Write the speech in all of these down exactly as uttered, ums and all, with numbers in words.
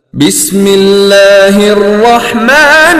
بسم اللہ الرحمن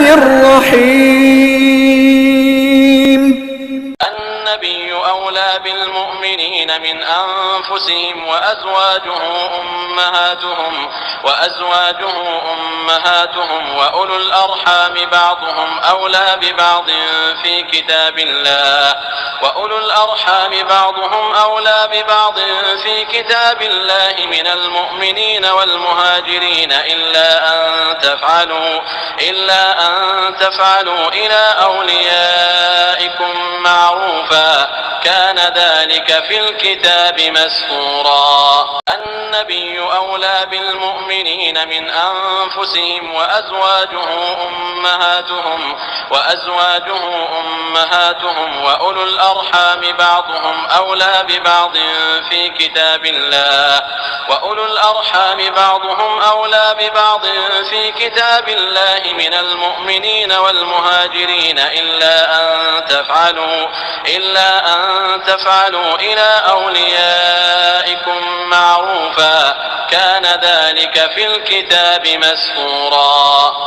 الرحیم النبی اولا بالمؤمنین من انفسهم وازواجه امهاتهم وازواجه امهاتهم واولو الارحام بعضهم اولا ببعض في كتاب الله واولو الارحام بعضهم اولا ببعض في كتاب الله من المؤمنين والمهاجرين الا ان تفعلوا الا ان تفعلوا الى اوليائكم معروفا كان ذلك في الكتاب مسطورا النبي أولى بالمؤمنين من أنفسهم وأزواجه أمهاتهم وأزواجه أمهاتهم وأولو الأرحام بعضهم أولى ببعض في كتاب الله وأولو الأرحام بعضهم أولى ببعض في كتاب الله من المؤمنين والمهاجرين إلا أن تفعلوا إلا أن تفعلوا إلى أوليائكم معروفا كان ذلك في الكتاب مسطورا.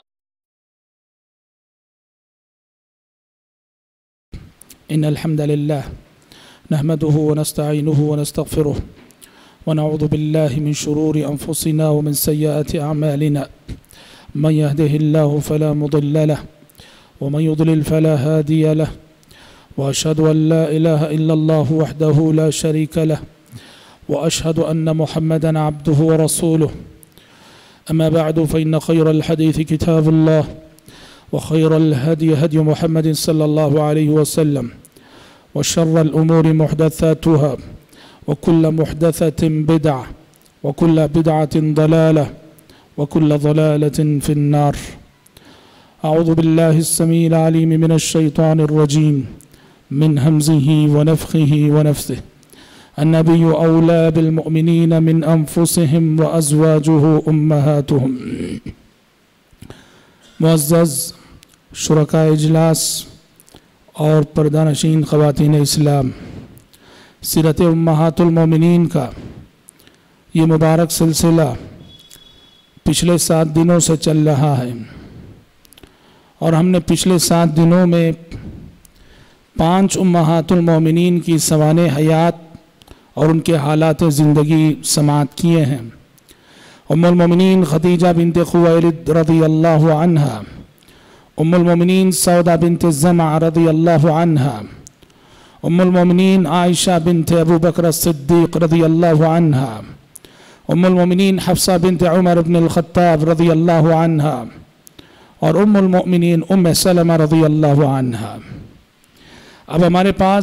إن الحمد لله نحمده ونستعينه ونستغفره ونعوذ بالله من شرور أنفسنا ومن سيئات أعمالنا من يهده الله فلا مضل له ومن يضلل فلا هادي له وأشهد أن لا إله إلا الله وحده لا شريك له وأشهد أن محمدًا عبده ورسوله أما بعد فإن خير الحديث كتاب الله وخير الهدي هدي محمد صلى الله عليه وسلم وشر الأمور محدثاتها وكل محدثة بدعة وكل بدعة ضلالة وكل ضلالة في النار. أعوذ بالله السميع العليم من الشيطان الرجيم من همزه ونفخه ونفثه. النبي أولى بالمؤمنين من أنفسهم وأزواجه أمهاتهم. معزز شرکاء اجلاس اور پردہ نشین خواتین اسلام، سیرت امہات المومنین کا یہ مبارک سلسلہ پچھلے سات دنوں سے چل رہا ہے، اور ہم نے پچھلے سات دنوں میں پانچ امہات المومنین کی سوانح حیات اور ان کے حالات زندگی سماعت کیے ہیں. ام المومنین خدیجہ بنت خویلد رضی اللہ عنہا، ام المومنین سودہ بنت زمع رضی اللہ عنہا، ام المومنین عائشہ بنت ابو بکر الصدیق رضی اللہ عنہا، ام المومنین حفصہ بنت عمر بن الخطاب رضی اللہ عنہا، اور ام المؤمنین ام سلمہ رضی اللہ عنہا. اب ہمارے پاس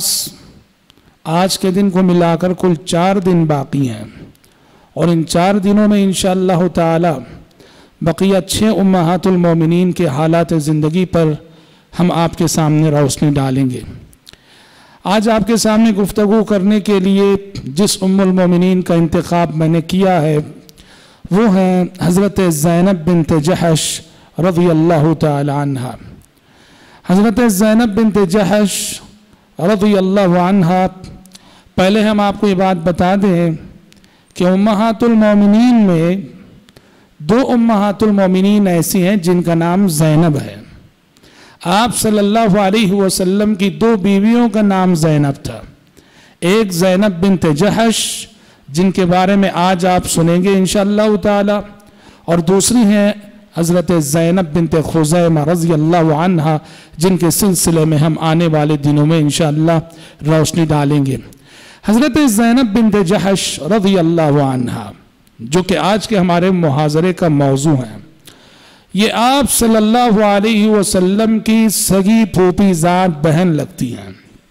آج کے دن کو ملا کر کل چار دن باقی ہیں، اور ان چار دنوں میں انشاءاللہ تعالی بقیہ چھ امہات المومنین کے حالات زندگی پر ہم آپ کے سامنے روشنی ڈالیں گے. آج آپ کے سامنے گفتگو کرنے کے لیے جس ام المومنین کا انتخاب میں نے کیا ہے وہ ہیں حضرت زینب بنت جحش رضی اللہ تعالی عنہ. حضرت زینب بنت جحش رضی اللہ عنہ، پہلے ہم آپ کو یہ بات بتا دیں کہ امہات المومنین میں دو امہات المومنین ایسی ہیں جن کا نام زینب ہے. آپ صلی اللہ علیہ وسلم کی دو بیویوں کا نام زینب تھا، ایک زینب بنت جحش جن کے بارے میں آج آپ سنیں گے انشاءاللہ تعالی، اور دوسری ہیں حضرت زینب بنت خزیمہ رضی اللہ عنہ جن کے سلسلے میں ہم آنے والے دنوں میں انشاءاللہ روشنی ڈالیں گے. حضرت زینب بنت جحش رضی اللہ عنہ جو کہ آج کے ہمارے محاضرے کا موضوع ہے، یہ آپ صلی اللہ علیہ وسلم کی سگی پھوپھی ذات بہن لگتی ہیں.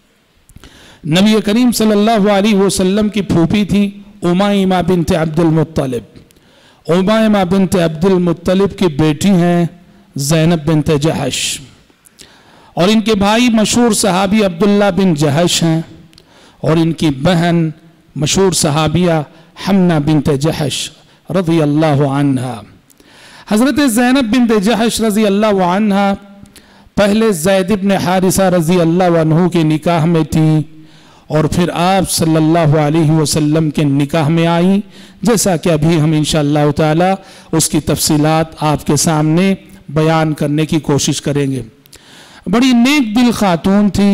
نبی کریم صلی اللہ علیہ وسلم کی پھوپھی تھی امیمہ بنت عبد المطلب. امیمہ بنت عبد المطلب کی بیٹی ہیں زینب بنت جحش، اور ان کے بھائی مشہور صحابی عبداللہ بن جحش ہیں، اور ان کی بہن مشہور صحابیہ حمنہ بنت جحش رضی اللہ عنہ. حضرت زینب بنت جحش رضی اللہ عنہ پہلے زید بن حارثہ رضی اللہ عنہ کے نکاح میں تھی، اور پھر آپ صلی اللہ علیہ وسلم کے نکاح میں آئیں، جیسا کہ ابھی ہم انشاءاللہ تعالی اس کی تفصیلات آپ کے سامنے بیان کرنے کی کوشش کریں گے۔ بڑی نیک دل خاتون تھی،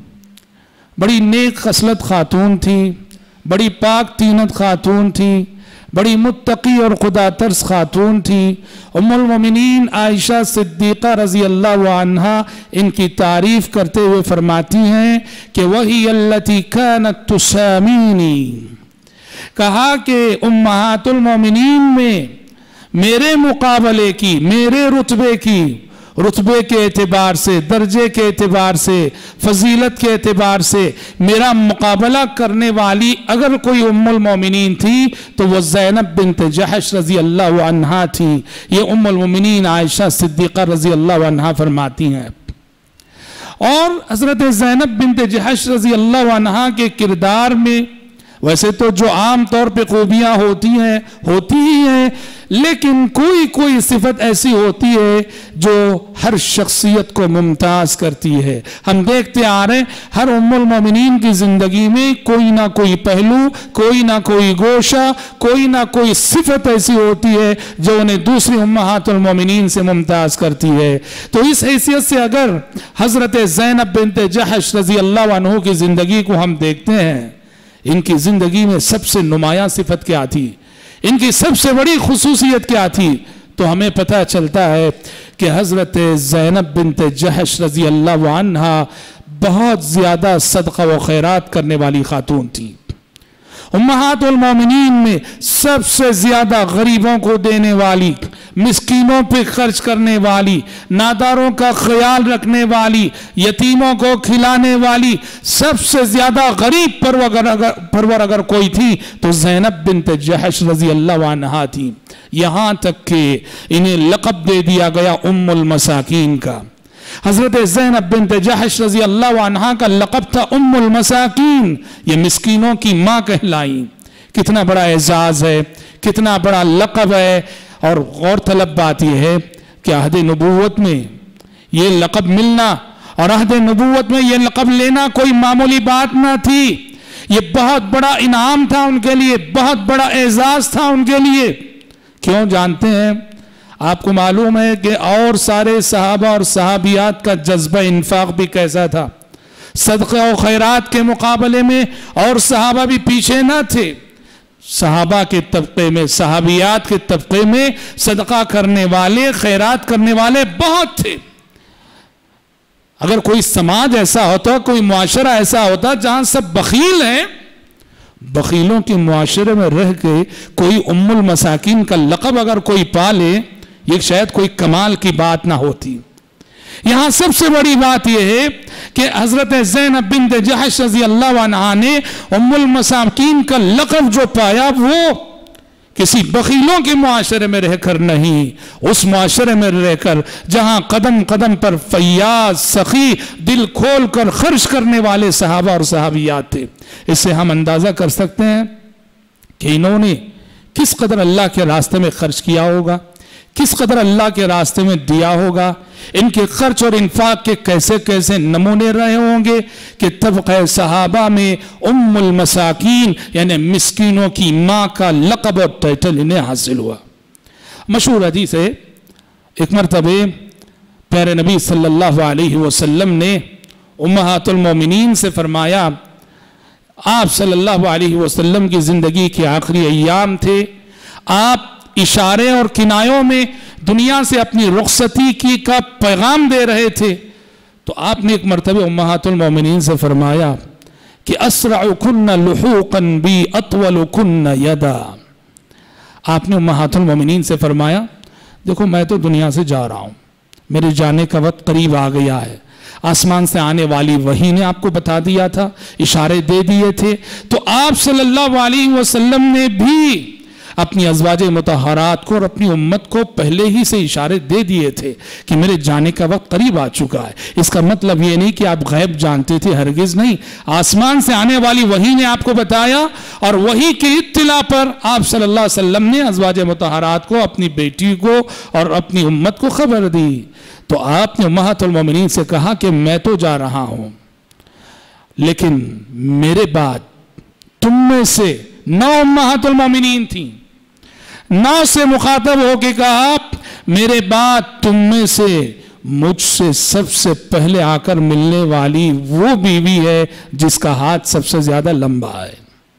بڑی نیک خصلت خاتون تھی، بڑی پاک طینت خاتون تھی، بڑی متقی اور خدا ترس خاتون تھی۔ ام المومنین عائشہ صدیقہ رضی اللہ عنہا ان کی تعریف کرتے ہوئے فرماتی ہیں کہ وہی التی کانت تسامینی، کہا کہ امہات المومنین میں میرے مقابلے کی، میرے رتبے کی، رتبے کے اعتبار سے، درجے کے اعتبار سے، فضیلت کے اعتبار سے میرا مقابلہ کرنے والی اگر کوئی ام المومنین تھی تو وہ زینب بنت جحش رضی اللہ عنہا تھی۔ یہ ام المومنین عائشہ صدیقہ رضی اللہ عنہا فرماتی ہیں۔ اور حضرت زینب بنت جحش رضی اللہ عنہا کے کردار میں ویسے تو جو عام طور پہ خوبیاں ہوتی ہیں ہوتی ہی ہیں، لیکن کوئی کوئی صفت ایسی ہوتی ہے جو ہر شخصیت کو ممتاز کرتی ہے۔ ہم دیکھتے آ رہے ہیں ہر ام المومنین کی زندگی میں کوئی نہ کوئی پہلو، کوئی نہ کوئی گوشہ، کوئی نہ کوئی صفت ایسی ہوتی ہے جو انہیں دوسری امہات المومنین سے ممتاز کرتی ہے۔ تو اس حیثیت سے اگر حضرت زینب بنت جحش رضی اللہ عنہ کی زندگی کو ہم دیکھتے ہیں، ان کی زندگی میں سب سے نمایاں صفت کیا تھی، ان کی سب سے بڑی خصوصیت کیا تھی، تو ہمیں پتہ چلتا ہے کہ حضرت زینب بنت جحش رضی اللہ عنہا بہت زیادہ صدقہ و خیرات کرنے والی خاتون تھی۔ امہات المومنین میں سب سے زیادہ غریبوں کو دینے والی، مسکینوں پہ خرچ کرنے والی، ناداروں کا خیال رکھنے والی، یتیموں کو کھلانے والی، سب سے زیادہ غریب پرور اگر کوئی تھی تو زینب بنت جحش رضی اللہ عنہا تھی۔ یہاں تک کہ انہیں لقب دے دیا گیا ام المساکین کا۔ حضرت زینب بنت جحش رضی اللہ عنہا کا لقب تھا ام المساکین، یہ مسکینوں کی ماں کہلائیں۔ کتنا بڑا اعزاز ہے، کتنا بڑا لقب ہے۔ اور غور طلب بات یہ ہے کہ عہد نبوت میں یہ لقب ملنا اور عہد نبوت میں یہ لقب لینا کوئی معمولی بات نہ تھی، یہ بہت بڑا انعام تھا ان کے لیے، بہت بڑا اعزاز تھا ان کے لیے۔ کیوں جانتے ہیں؟ آپ کو معلوم ہے کہ اور سارے صحابہ اور صحابیات کا جذبہ انفاق بھی کیسا تھا، صدقہ و خیرات کے مقابلے میں اور صحابہ بھی پیچھے نہ تھے۔ صحابہ کے طبقے میں، صحابیات کے طبقے میں صدقہ کرنے والے، خیرات کرنے والے بہت تھے۔ اگر کوئی سماج ایسا ہوتا، کوئی معاشرہ ایسا ہوتا جہاں سب بخیل ہیں، بخیلوں کے معاشرے میں رہ کے کوئی ام المساکین کا لقب اگر کوئی پالے، یہ شاید کوئی کمال کی بات نہ ہوتی۔ یہاں سب سے بڑی بات یہ ہے کہ حضرت زینب بنت جحش رضی اللہ عنہا نے ام المساکین کا لقب جو پایا وہ کسی بخیلوں کے معاشرے میں رہ کر نہیں، اس معاشرے میں رہ کر جہاں قدم قدم پر فیاض، سخی، دل کھول کر خرچ کرنے والے صحابہ اور صحابیات تھے۔ اس سے ہم اندازہ کر سکتے ہیں کہ انہوں نے کس قدر اللہ کے راستے میں خرچ کیا ہوگا، کس قدر اللہ کے راستے میں دیا ہوگا۔ ان کے خرچ اور انفاق کے کیسے کیسے نمونے رہے ہوں گے کہ طبقہ صحابہ میں ام المساکین یعنی مسکینوں کی ماں کا لقب اور ٹائٹل انہیں حاصل ہوا۔ مشہور حدیث ہے، ایک مرتبہ پیارے نبی صلی اللہ علیہ وسلم نے امہات المومنین سے فرمایا، آپ صلی اللہ علیہ وسلم کی زندگی کے آخری ایام تھے، آپ اشارے اور کنایوں میں دنیا سے اپنی رخصتی کی کا پیغام دے رہے تھے، تو آپ نے ایک مرتبہ امہات المومنین سے فرمایا کہ اسرعکن لحوقا بی اطولکن یدا۔ آپ نے امہات المومنین سے فرمایا، دیکھو میں تو دنیا سے جا رہا ہوں، میرے جانے کا وقت قریب آ گیا ہے، آسمان سے آنے والی وحی نے آپ کو بتا دیا تھا، اشارے دے دیے تھے، تو آپ صلی اللہ علیہ وسلم نے بھی اپنی ازواج مطہرات کو اور اپنی امت کو پہلے ہی سے اشارے دے دیے تھے کہ میرے جانے کا وقت قریب آ چکا ہے۔ اس کا مطلب یہ نہیں کہ آپ غیب جانتے تھے، ہرگز نہیں، آسمان سے آنے والی وحی نے آپ کو بتایا اور وحی کی اطلاع پر آپ صلی اللہ علیہ وسلم نے ازواج مطہرات کو، اپنی بیٹی کو اور اپنی امت کو خبر دی۔ تو آپ نے امہات المومنین سے کہا کہ میں تو جا رہا ہوں، لیکن میرے بعد تم میں سے نو امہات المومنین تھیں، نو سے مخاطب ہو کے کہا میرے بعد تم میں سے مجھ سے سب سے پہلے آ کر ملنے والی وہ بیوی ہے جس کا ہاتھ سب سے زیادہ لمبا ہے۔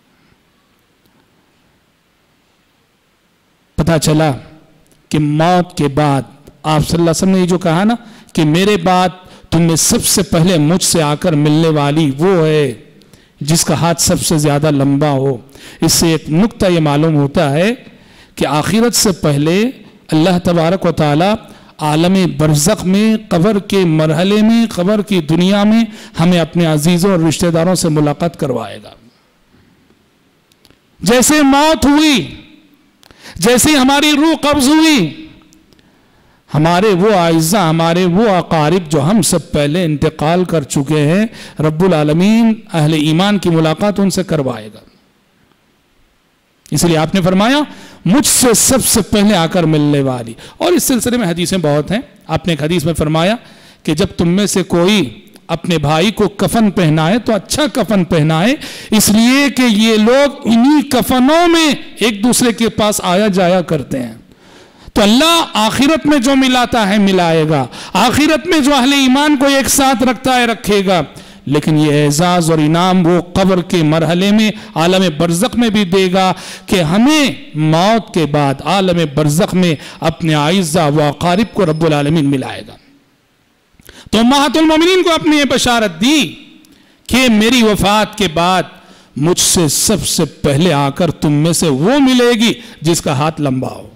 پتا چلا کہ موت کے بعد آپ صلی اللہ علیہ وسلم نے یہ جو کہا نا کہ میرے بعد تم میں سب سے پہلے مجھ سے آ کر ملنے والی وہ ہے جس کا ہاتھ سب سے زیادہ لمبا ہو، اس سے ایک نقطہ یہ معلوم ہوتا ہے کہ آخرت سے پہلے اللہ تبارک و تعالی عالم برزخ میں، قبر کے مرحلے میں، قبر کی دنیا میں ہمیں اپنے عزیزوں اور رشتہ داروں سے ملاقات کروائے گا۔ جیسے موت ہوئی، جیسے ہماری روح قبض ہوئی، ہمارے وہ اعزاء، ہمارے وہ اقارب جو ہم سے پہلے انتقال کر چکے ہیں، رب العالمین اہل ایمان کی ملاقات ان سے کروائے گا۔ اس لیے آپ نے فرمایا مجھ سے سب سے پہلے آ کر ملنے والی، اور اس سلسلے میں حدیثیں بہت ہیں۔ آپ نے ایک حدیث میں فرمایا کہ جب تم میں سے کوئی اپنے بھائی کو کفن پہنائے تو اچھا کفن پہنائے، اس لیے کہ یہ لوگ انہی کفنوں میں ایک دوسرے کے پاس آیا جایا کرتے ہیں۔ تو اللہ آخرت میں جو ملاتا ہے ملائے گا، آخرت میں جو اہل ایمان کو ایک ساتھ رکھتا ہے رکھے گا، لیکن یہ اعزاز اور انعام وہ قبر کے مرحلے میں، عالم برزخ میں بھی دے گا کہ ہمیں موت کے بعد عالم برزخ میں اپنے اعزاء و اقارب کو رب العالمین ملائے گا۔ تو امہات المومنین کو اپنی یہ بشارت دی کہ میری وفات کے بعد مجھ سے سب سے پہلے آ کر تم میں سے وہ ملے گی جس کا ہاتھ لمبا ہو۔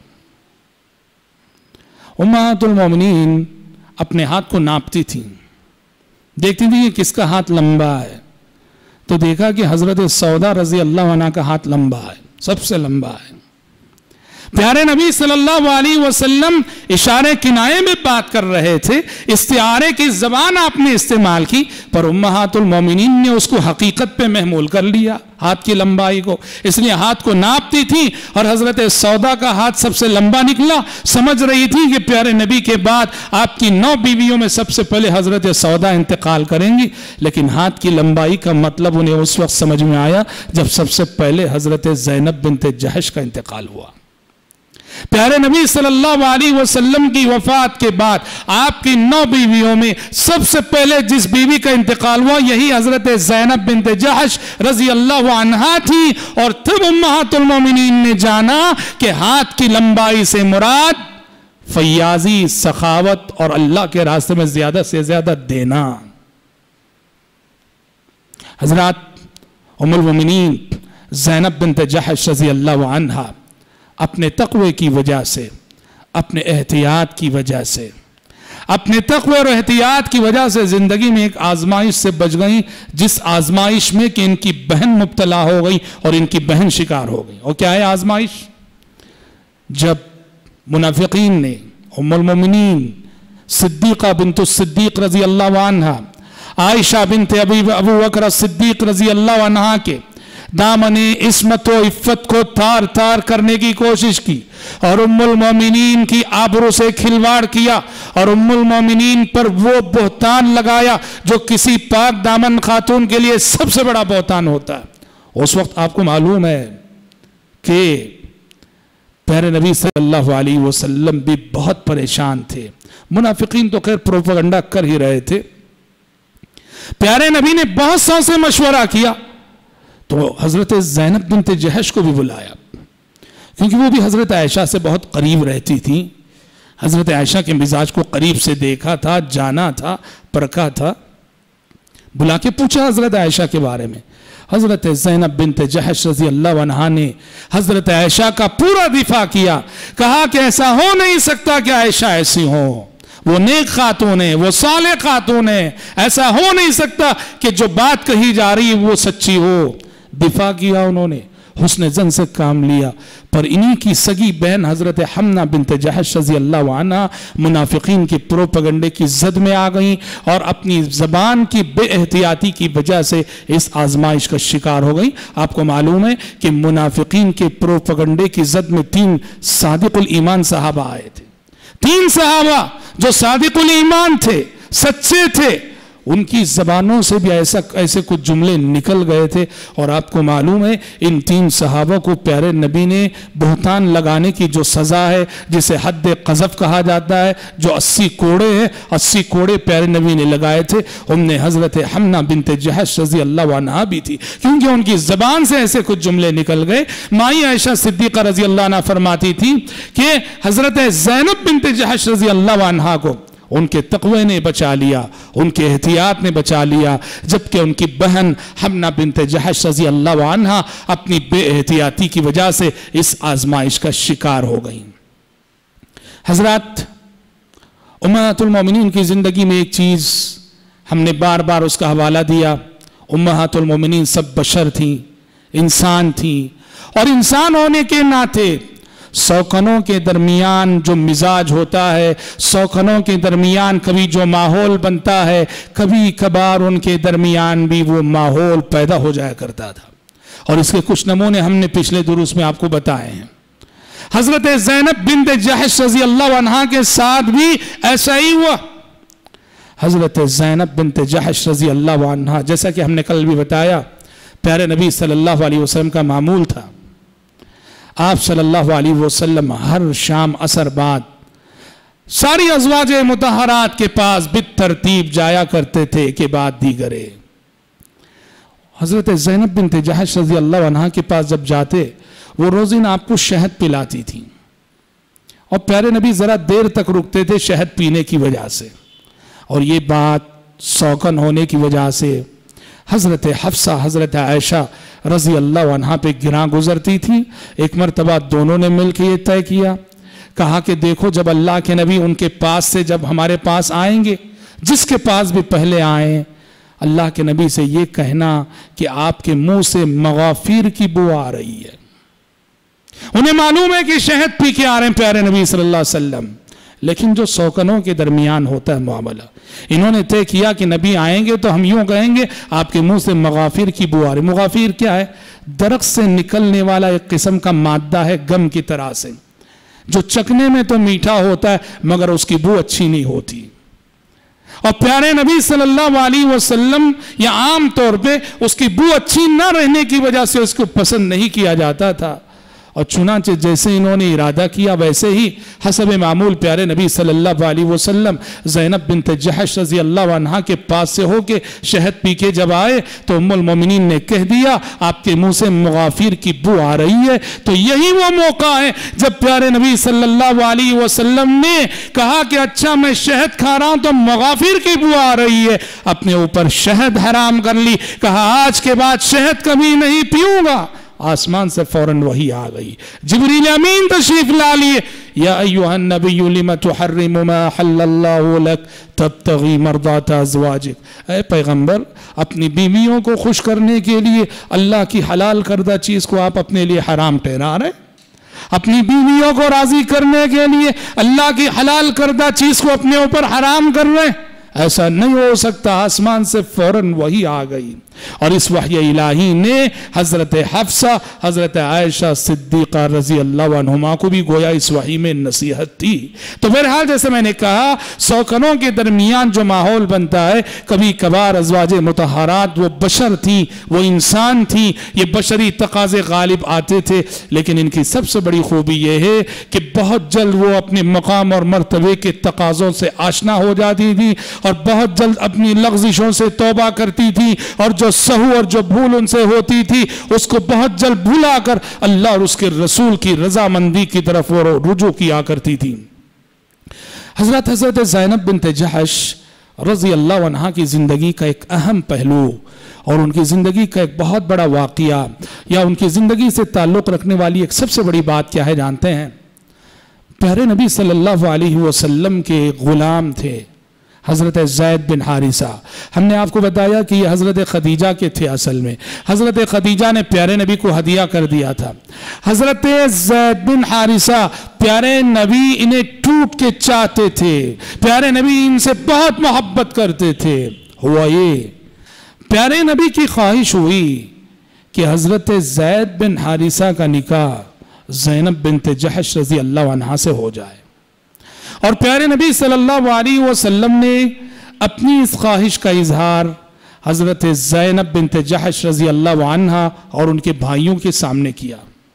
امہات المومنین اپنے ہاتھ کو ناپتی تھیں، دیکھتی تھی کہ کس کا ہاتھ لمبا ہے، تو دیکھا کہ حضرت سودا رضی اللہ عنہ کا ہاتھ لمبا ہے، سب سے لمبا ہے۔ پیارے نبی صلی اللہ علیہ وسلم اشارے کنائے میں بات کر رہے تھے، استعارے کی زبان آپ نے استعمال کی، پر امہات المومنین نے اس کو حقیقت پہ محمول کر لیا، ہاتھ کی لمبائی کو، اس لیے ہاتھ کو ناپتی تھی، اور حضرت سودا کا ہاتھ سب سے لمبا نکلا۔ سمجھ رہی تھی کہ پیارے نبی کے بعد آپ کی نو بیویوں میں سب سے پہلے حضرت سودا انتقال کریں گی، لیکن ہاتھ کی لمبائی کا مطلب انہیں اس وقت سمجھ میں آیا جب سب سے پہلے حضرت زینب بنت جحش کا انتقال ہوا۔ پیارے نبی صلی اللہ علیہ وسلم کی وفات کے بعد آپ کی نو بیویوں میں سب سے پہلے جس بیوی کا انتقال ہوا یہی حضرت زینب بنت جحش رضی اللہ عنہا تھی، اور تب امہات المومنین نے جانا کہ ہاتھ کی لمبائی سے مراد فیاضی، سخاوت اور اللہ کے راستے میں زیادہ سے زیادہ دینا۔ حضرات ام المومنین زینب بنت جحش رضی اللہ عنہا اپنے تقوی کی وجہ سے، اپنے احتیاط کی وجہ سے، اپنے تقوی اور احتیاط کی وجہ سے زندگی میں ایک آزمائش سے بچ گئیں، جس آزمائش میں کہ ان کی بہن مبتلا ہو گئی اور ان کی بہن شکار ہو گئی۔ اور کیا ہے آزمائش؟ جب منافقین نے ام المومنین صدیقہ بنت الصدیق رضی اللہ عنہ، عائشہ بنت ابو بکر صدیق رضی اللہ عنہ کے دامن عصمت و عفت کو تار تار کرنے کی کوشش کی، اور ام المومنین کی آبرو سے کھلواڑ کیا، اور ام المومنین پر وہ بہتان لگایا جو کسی پاک دامن خاتون کے لیے سب سے بڑا بہتان ہوتا ہے۔ اس وقت آپ کو معلوم ہے کہ پیارے نبی صلی اللہ علیہ وسلم بھی بہت پریشان تھے، منافقین تو خیر پروپیگنڈا کر ہی رہے تھے۔ پیارے نبی نے بہت سو سے مشورہ کیا تو حضرت زینب بنت جحش کو بھی بلایا، کیونکہ وہ بھی حضرت عائشہ سے بہت قریب رہتی تھی، حضرت عائشہ کے مزاج کو قریب سے دیکھا تھا، جانا تھا، پرکھا تھا۔ بلا کے پوچھا حضرت عائشہ کے بارے میں۔ حضرت زینب بنت جحش رضی اللہ عنہا نے حضرت عائشہ کا پورا دفاع کیا، کہا کہ ایسا ہو نہیں سکتا کہ عائشہ ایسی ہو، وہ نیک خاتون ہے، وہ صالح خاتون ہے، ایسا ہو نہیں سکتا کہ جو بات کہی جا رہی ہے وہ سچی ہو۔ دفاع کیا انہوں نے، حسن زن سے کام لیا، پر انہی کی سگی بہن حضرت حمنہ بنت جحش رضی اللہ عنہ منافقین کی پروپیگنڈے کی زد میں آ گئیں، اور اپنی زبان کی بے احتیاطی کی وجہ سے اس آزمائش کا شکار ہو گئیں۔ آپ کو معلوم ہے کہ منافقین کے پروپیگنڈے کی زد میں تین صادق الایمان صحابہ آئے تھے، تین صحابہ جو صادق الایمان تھے، سچے تھے، उनकी ज़बानों से भी ऐसा ऐसे कुछ जुमले निकल गए थे। और आपको मालूम है इन तीन सहाबा को प्यारे नबी ने बहतान लगाने की जो सज़ा है, जिसे हद क़ज़फ़ कहा जाता है, जो अस्सी कोड़े हैं, अस्सी कोड़े प्यारे नबी ने लगाए थे। उनमें हज़रत हम्ना बिनते जहश रज़ी अल्लाह अन्हा भी थी, क्योंकि उनकी ज़बान से ऐसे कुछ जुमले निकल गए। माई आयशा सिद्दीक़ा रज़ी अल्लाह अन्हा फरमाती थी कि हज़रत ज़ैनब बिनते जहश रज़ी अल्लाह अन्हा को उनके तक़वे ने बचा लिया, उनके एहतियात ने बचा लिया, जबकि उनकी बहन हम्ना बिनते जहश रज़ी अल्लाह अन्हा अपनी बेएहतियाती की वजह से इस आजमाइश का शिकार हो गई। हज़रत उम्महातुल मोमिनीन की ज़िंदगी में एक चीज़ हमने बार बार उसका हवाला दिया, उम्महातुल मोमिनीन सब बशर थी, इंसान थी, और इंसान होने के नाते सौकनों के दरमियान जो मिजाज होता है, सौकनों के दरमियान कभी जो माहौल बनता है, कभी कभार उनके दरमियान भी वो माहौल पैदा हो जाया करता था। और इसके कुछ नमूने हमने पिछले दुरूस में आपको बताए हैं। हजरत ज़ैनब बिन्त जहश रज़ी अल्लाह अन्हा के साथ भी ऐसा ही हुआ। हजरत ज़ैनब बिन्त जहश रज़ी अल्लाह अन्हा, जैसा कि हमने कल भी बताया, प्यारे नबी सल्लल्लाहु अलैहि वसल्लम का मामूल था, आप सल्लल्लाहु अलैहि वसल्लम हर शाम असर बाद सारी अज़वाजे मुतहरात के पास बितरतीब जाया करते थे के बाद दीगरे। हजरत ज़ैनब बिन्त जहश रज़ी अल्लाह अन्हा के पास जब जाते, वो रोज़िन आपको शहद पिलाती थी, और प्यारे नबी ज़रा देर तक रुकते थे शहद पीने की वजह से, और ये बात सौकन होने की वजह से हज़रत हफ्सा हज़रत आयशा रज़ी अल्लाह अन्हा पे गिरा गुजरती थी। एक मरतबा दोनों ने मिलकर ये तय किया, कहा कि देखो जब अल्लाह के नबी उनके पास से जब हमारे पास आएंगे, जिसके पास भी पहले आए, अल्लाह के नबी से ये कहना कि आपके मुंह से मगाफिर की बू आ रही है। उन्हें मालूम है कि शहद पी के आ रहे हैं प्यारे नबी सल्लल्लाहु अलैहि वसल्लम, लेकिन जो सौकनों के दरमियान होता है मामला, इन्होंने तय किया कि नबी आएंगे तो हम यूं कहेंगे आपके मुंह से मगाफिर की बू आ रही। मगाफिर क्या है? दरख्त से निकलने वाला एक किस्म का मादा है, गम की तरह से, जो चखने में तो मीठा होता है मगर उसकी बू अच्छी नहीं होती। और प्यारे नबी सल्लल्लाहु अलैहि वसल्लम या आम तौर पे उसकी बू अच्छी न रहने की वजह से उसको पसंद नहीं किया जाता था। और चुनांचे जैसे इन्होंने इरादा किया वैसे ही हसब मामूल प्यारे नबी सल्लल्लाहु अलैहि वसल्लम ज़ैनब बिन्त जहश रज़ी अल्लाह अन्हा के पास से होके शहद पी के जब आए तो उम्मुल मोमिनीन ने कह दिया आपके मुंह से मुगाफिर की बू आ रही है। तो यही वो मौका है जब प्यारे नबी सल्लल्लाहु अलैहि वसल्लम ने कहा कि अच्छा मैं शहद खा रहा हूं तो मुगाफिर की बू आ रही है, अपने ऊपर शहद हराम कर ली, कहा आज के बाद शहद कभी नहीं पीऊंगा। आसमान से फौरन वही आ गई, जिब्रील अमीन तशरीफ ला लिए, या अय्युहन नबिय्यु लिमा तुहर्रिमु मा हल्लल्लाहु लक तब्तगी मर्दात अज़वाजिक, ऐ पैगंबर अपनी बीवियों को खुश करने के लिए अल्लाह की हलाल करदा चीज को आप अपने लिए हराम ठहरा रहे, अपनी बीवियों को राजी करने के लिए अल्लाह की हलाल करदा चीज को अपने ऊपर हराम कर रहे, ऐसा नहीं हो सकता। आसमान से फौरन वही आ गई, और इस वही इलाही ने हजरत हफ्सा हजरत आयशा सिद्दीक़ा रज़ी अल्लाह अन्हुमा को भी गोया इस वही में नसीहत थी। तो बहरहाल जैसे मैंने कहा, सौकनों के दरमियान जो माहौल बनता है, कभी कभार अज़वाजे मुतहरात वो बशर थी, वो इंसान थी, ये बशरी तकाज़े गालिब आते थे, लेकिन इनकी सबसे बड़ी खूबी ये है कि बहुत जल्द वो अपने मकाम और मर्तबे के तकाज़ों से आशना हो जाती थी, और बहुत जल्द अपनी लग़ज़िशों से तौबा करती थी, और जो सहू और जो भूल उनसे होती थी उसको बहुत जल्द भुला कर अल्लाह और उसके रसूल की रजामंदी की तरफ वो रुजू किया करती थी। हजरत हजरत ज़ैनब बिन्त जहश रज़ी अल्लाह अन्हा की ज़िंदगी का एक अहम पहलू और उनकी ज़िंदगी का एक बहुत बड़ा वाक़या या उनकी ज़िंदगी से ताल्लुक़ रखने वाली एक सबसे बड़ी बात क्या है जानते हैं? प्यारे नबी सल्लल्लाहु अलैहि वसल्लम के ग़ुलाम थे हज़रत ज़ैद बिन हारिसा। हमने आपको बताया कि ये हज़रत खदीजा के थे। असल में हज़रत खदीजा ने प्यारे नबी को हदिया कर दिया था। हज़रत ज़ैद बिन हारिसा प्यारे नबी इन्हें टूट के चाहते थे, प्यारे नबी इनसे बहुत मोहब्बत करते थे। हुआ ये, प्यारे नबी की ख्वाहिश हुई कि हज़रत ज़ैद बिन हारिसा का निकाह ज़ैनब बिन्त जहश रज़ी अल्लाह अन्हा से हो जाए, और प्यारे नबी सल्लल्लाहु अलैहि वसल्लम ने اپنی اس خواہش کا اظہار حضرت زینب بنت جحش رضی اللہ عنہا اور ان کے بھائیوں کے سامنے کیا.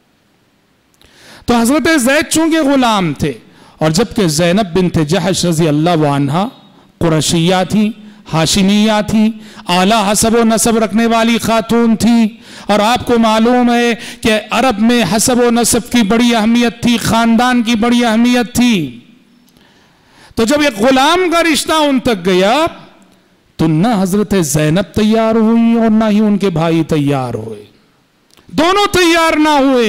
تو حضرت زید چونکہ غلام تھے اور جبکہ زینب بنت جحش رضی اللہ عنہا قریشیہ تھی، ہاشمیہ تھی، اعلیٰ حسب و نسب رکھنے والی خاتون تھی، اور آپ کو معلوم ہے کہ عرب میں حسب و نسب کی بڑی اہمیت تھی، خاندان کی بڑی اہمیت تھی. تو جب ایک غلام کا رشتہ ان تک گیا تو نہ حضرت زینب تیار ہوئی اور نہ ہی ان کے بھائی تیار ہوئے. دونوں تیار نہ ہوئے،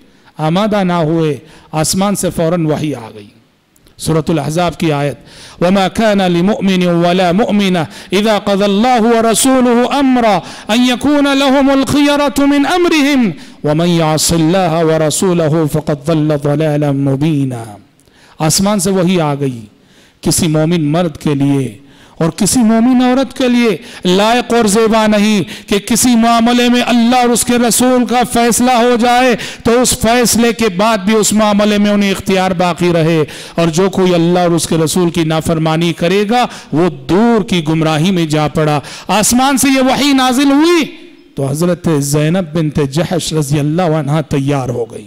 آمادہ نہ ہوئے. آسمان سے فوراً وحی آ گئی. سورة الاحزاب کی آیت وَمَا كَانَ لِمُؤْمِنٍ وَلَا مُؤْمِنَةٍ إِذَا قَضَى اللَّهُ وَرَسُولُهُ أَمْرًا أَن يَكُونَ لَهُمُ الْخِيَرَةُ مِنْ أَمْرِهِمْ وَمَنْ يَعْصِ اللَّهَ وَرَسُولَهُ فَقَدْ ضَلَّ ضَلَالًا مُبِينًا. آسمان سے وحی آ گئی کسی مومن مرد کے لیے اور کسی مومن عورت کے لیے لائق اور زیبا نہیں کہ کسی معاملے میں اللہ اور اس کے رسول کا فیصلہ ہو جائے تو اس فیصلے کے بعد بھی اس معاملے میں انہیں اختیار باقی رہے، اور جو کوئی اللہ اور اس کے رسول کی نافرمانی کرے گا وہ دور کی گمراہی میں جا پڑا. آسمان سے یہ وحی نازل ہوئی تو حضرت زینب بنت جحش رضی اللہ عنہ تیار ہو گئی،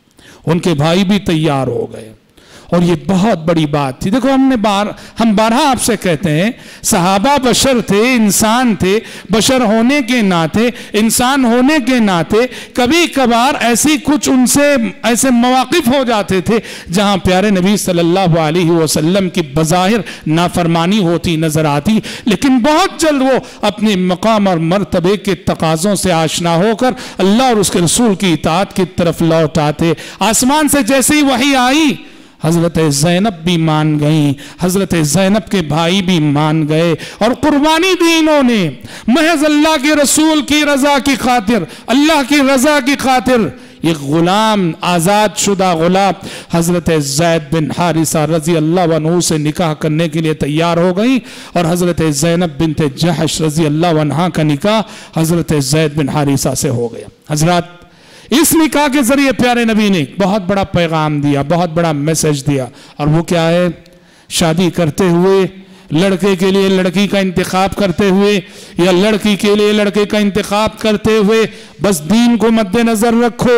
ان کے بھائی بھی تیار ہو گئے. اور یہ بہت بڑی بات تھی. دیکھو ہم نے بار ہم بارہا آپ سے کہتے ہیں صحابہ بشر تھے، انسان تھے، بشر ہونے کے ناطے، انسان ہونے کے ناطے کبھی کبھار ایسی کچھ ان سے ایسے مواقف ہو جاتے تھے جہاں پیارے نبی صلی اللہ علیہ وسلم کی بظاہر نافرمانی ہوتی نظر آتی، لیکن بہت جلد وہ اپنے مقام اور مرتبے کے تقاضوں سے آشنا ہو کر اللہ اور اس کے رسول کی اطاعت کی طرف لوٹ آتے. آسمان سے جیسے ہی وحی آئی حضرت زینب بھی مان گئیں، حضرت زینب کے بھائی بھی مان گئے اور قربانی دی انہوں نے محض اللہ کے رسول کی رضا کی خاطر، اللہ کی رضا کی خاطر. ایک غلام، آزاد شدہ غلام حضرت زید بن حارثہ رضی اللہ عنہ سے نکاح کرنے کے لیے تیار ہو گئی، اور حضرت زینب بنت جحش رضی اللہ عنہ کا نکاح حضرت زید بن حارثہ سے ہو گیا. حضرات اس نکاح کے ذریعے پیارے نبی نے بہت بڑا پیغام دیا، بہت بڑا میسج دیا، اور وہ کیا ہے؟ شادی کرتے ہوئے لڑکے کے لیے لڑکی کا انتخاب کرتے ہوئے یا لڑکی کے لیے لڑکے کا انتخاب کرتے ہوئے بس دین کو مد نظر رکھو.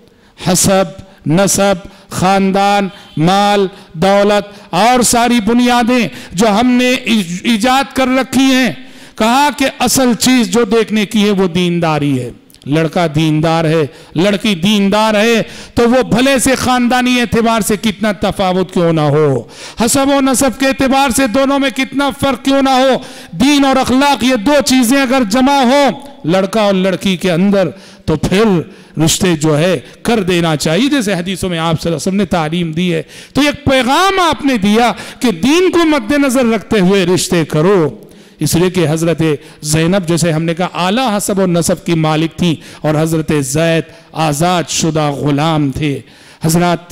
حسب، نسب، خاندان، مال، دولت اور ساری بنیادیں جو ہم نے ایجاد کر رکھی ہیں، کہا کہ اصل چیز جو دیکھنے کی ہے وہ دینداری ہے. لڑکا دیندار ہے، لڑکی دیندار ہے تو وہ بھلے سے خاندانی اعتبار سے کتنا تفاوت کیوں نہ ہو، حسب و نسب کے اعتبار سے دونوں میں کتنا فرق کیوں نہ ہو، دین اور اخلاق یہ دو چیزیں اگر جمع ہو لڑکا اور لڑکی کے اندر تو پھر رشتے جو ہے کر دینا چاہیے، جیسے حدیثوں میں آپ صلی اللہ علیہ وسلم نے تعلیم دی ہے. تو ایک پیغام آپ نے دیا کہ دین کو مد نظر رکھتے ہوئے رشتے کرو. اس لیے کہ حضرت زینب جیسے ہم نے کہا اعلیٰ حسب و نسب کی مالک تھی اور حضرت زید آزاد شدہ غلام تھے. حضرات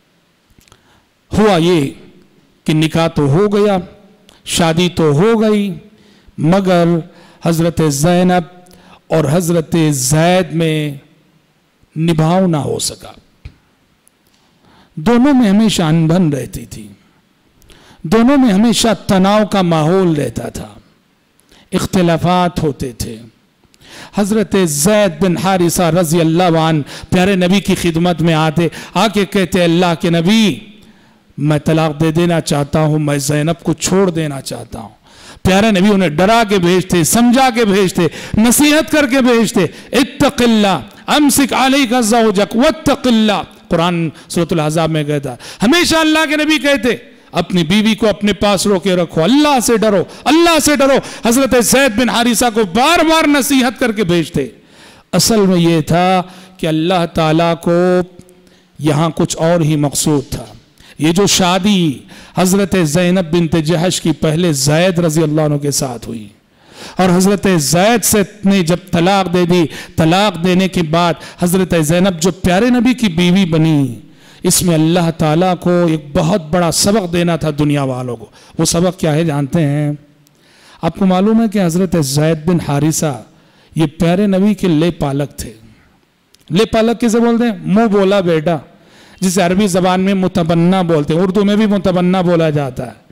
ہوا یہ کہ نکاح تو ہو گیا، شادی تو ہو گئی، مگر حضرت زینب اور حضرت زید میں نبھاؤ نہ ہو سکا. دونوں میں ہمیشہ انبن رہتی تھی، دونوں میں ہمیشہ تناؤ کا ماحول رہتا تھا، اختلافات ہوتے تھے. حضرت زید بن حارثہ رضی اللہ عنہ پیارے نبی کی خدمت میں آتے، آ کے کہتے اللہ کے نبی میں طلاق دے دینا چاہتا ہوں، میں زینب کو چھوڑ دینا چاہتا ہوں. پیارے نبی انہیں ڈرا کے بھیجتے، سمجھا کے بھیجتے، نصیحت کر کے بھیجتے. اتق اللہ امسک علیک زوجک واتق اللہ، قرآن سورۃ الاحزاب میں کہتا. ہمیشہ اللہ کے نبی کہتے اپنی بیوی کو اپنے پاس روکے رکھو، اللہ سے ڈرو، اللہ سے ڈرو. حضرت زید بن حارثہ کو بار بار نصیحت کر کے بھیجتے. اصل میں یہ تھا کہ اللہ تعالیٰ کو یہاں کچھ اور ہی مقصود تھا. یہ جو شادی حضرت زینب بنت جحش کی پہلے زید رضی اللہ عنہ کے ساتھ ہوئی اور حضرت زید سے نے جب طلاق دے دی، طلاق دینے کے بعد حضرت زینب جو پیارے نبی کی بیوی بنی، اس میں اللہ تعالیٰ کو ایک بہت بڑا سبق دینا تھا دنیا والوں کو. وہ سبق کیا ہے جانتے ہیں؟ آپ کو معلوم ہے کہ حضرت زید بن حارثہ یہ پیارے نبی کے لے پالک تھے. لے پالک کسے بولتے ہیں؟ منہ بولا بیٹا، جسے عربی زبان میں متبنہ بولتے ہیں، اردو میں بھی متبنہ بولا جاتا ہے.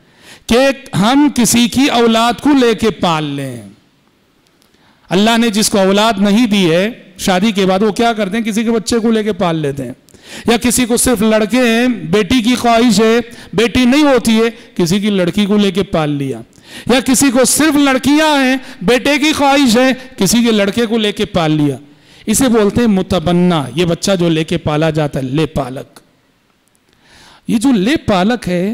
کہ ہم کسی کی اولاد کو لے کے پال لیں. اللہ نے جس کو اولاد نہیں دی ہے شادی کے بعد وہ کیا کرتے ہیں, کسی کے بچے کو لے کے پال لیتے ہیں. یا کسی کو صرف لڑکے ہیں, بیٹی کی خواہش ہے, بیٹی نہیں ہوتی ہے, کسی کی لڑکی کو لے کے پال لیا. یا کسی کو صرف لڑکیاں ہیں, بیٹے کی خواہش ہے, کسی کے لڑکے کو لے کے پال لیا. اسے بولتے ہیں متبنہ. یہ بچہ جو لے کے پالا جاتا ہے, لے پالک. یہ جو لے پالک ہے,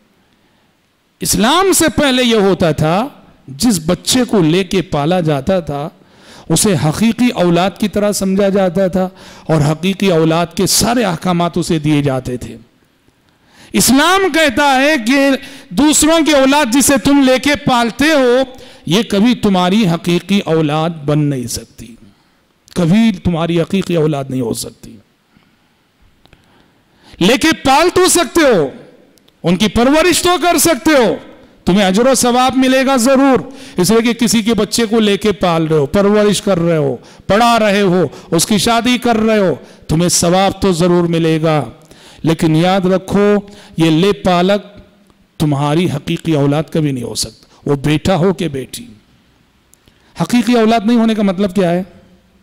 اسلام سے پہلے یہ ہوتا تھا جس بچے کو لے کے پالا جاتا تھا اسے حقیقی اولاد کی طرح سمجھا جاتا تھا اور حقیقی اولاد کے سارے احکامات اسے دیے جاتے تھے. اسلام کہتا ہے کہ دوسروں کی اولاد جسے تم لے کے پالتے ہو یہ کبھی تمہاری حقیقی اولاد بن نہیں سکتی, کبھی تمہاری حقیقی اولاد نہیں ہو سکتی. لے کے پال تو سکتے ہو, ان کی پرورش تو کر سکتے ہو, تمہیں اجر و ثواب ملے گا ضرور, اس لیے کہ کسی کے بچے کو لے کے پال رہے ہو, پرورش کر رہے ہو, پڑھا رہے ہو, اس کی شادی کر رہے ہو, تمہیں ثواب تو ضرور ملے گا. لیکن یاد رکھو یہ لے پالک تمہاری حقیقی اولاد کبھی نہیں ہو سکتا, وہ بیٹا ہو کہ بیٹی. حقیقی اولاد نہیں ہونے کا مطلب کیا ہے؟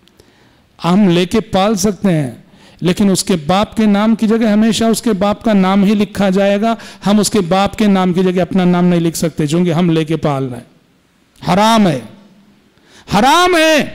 ہم لے کے پال سکتے ہیں لیکن اس کے باپ کے نام کی جگہ ہمیشہ اس کے باپ کا نام ہی لکھا جائے گا. ہم اس کے باپ کے نام کی جگہ اپنا نام نہیں لکھ سکتے چونکہ ہم لے کے پال رہے ہیں. حرام ہے, حرام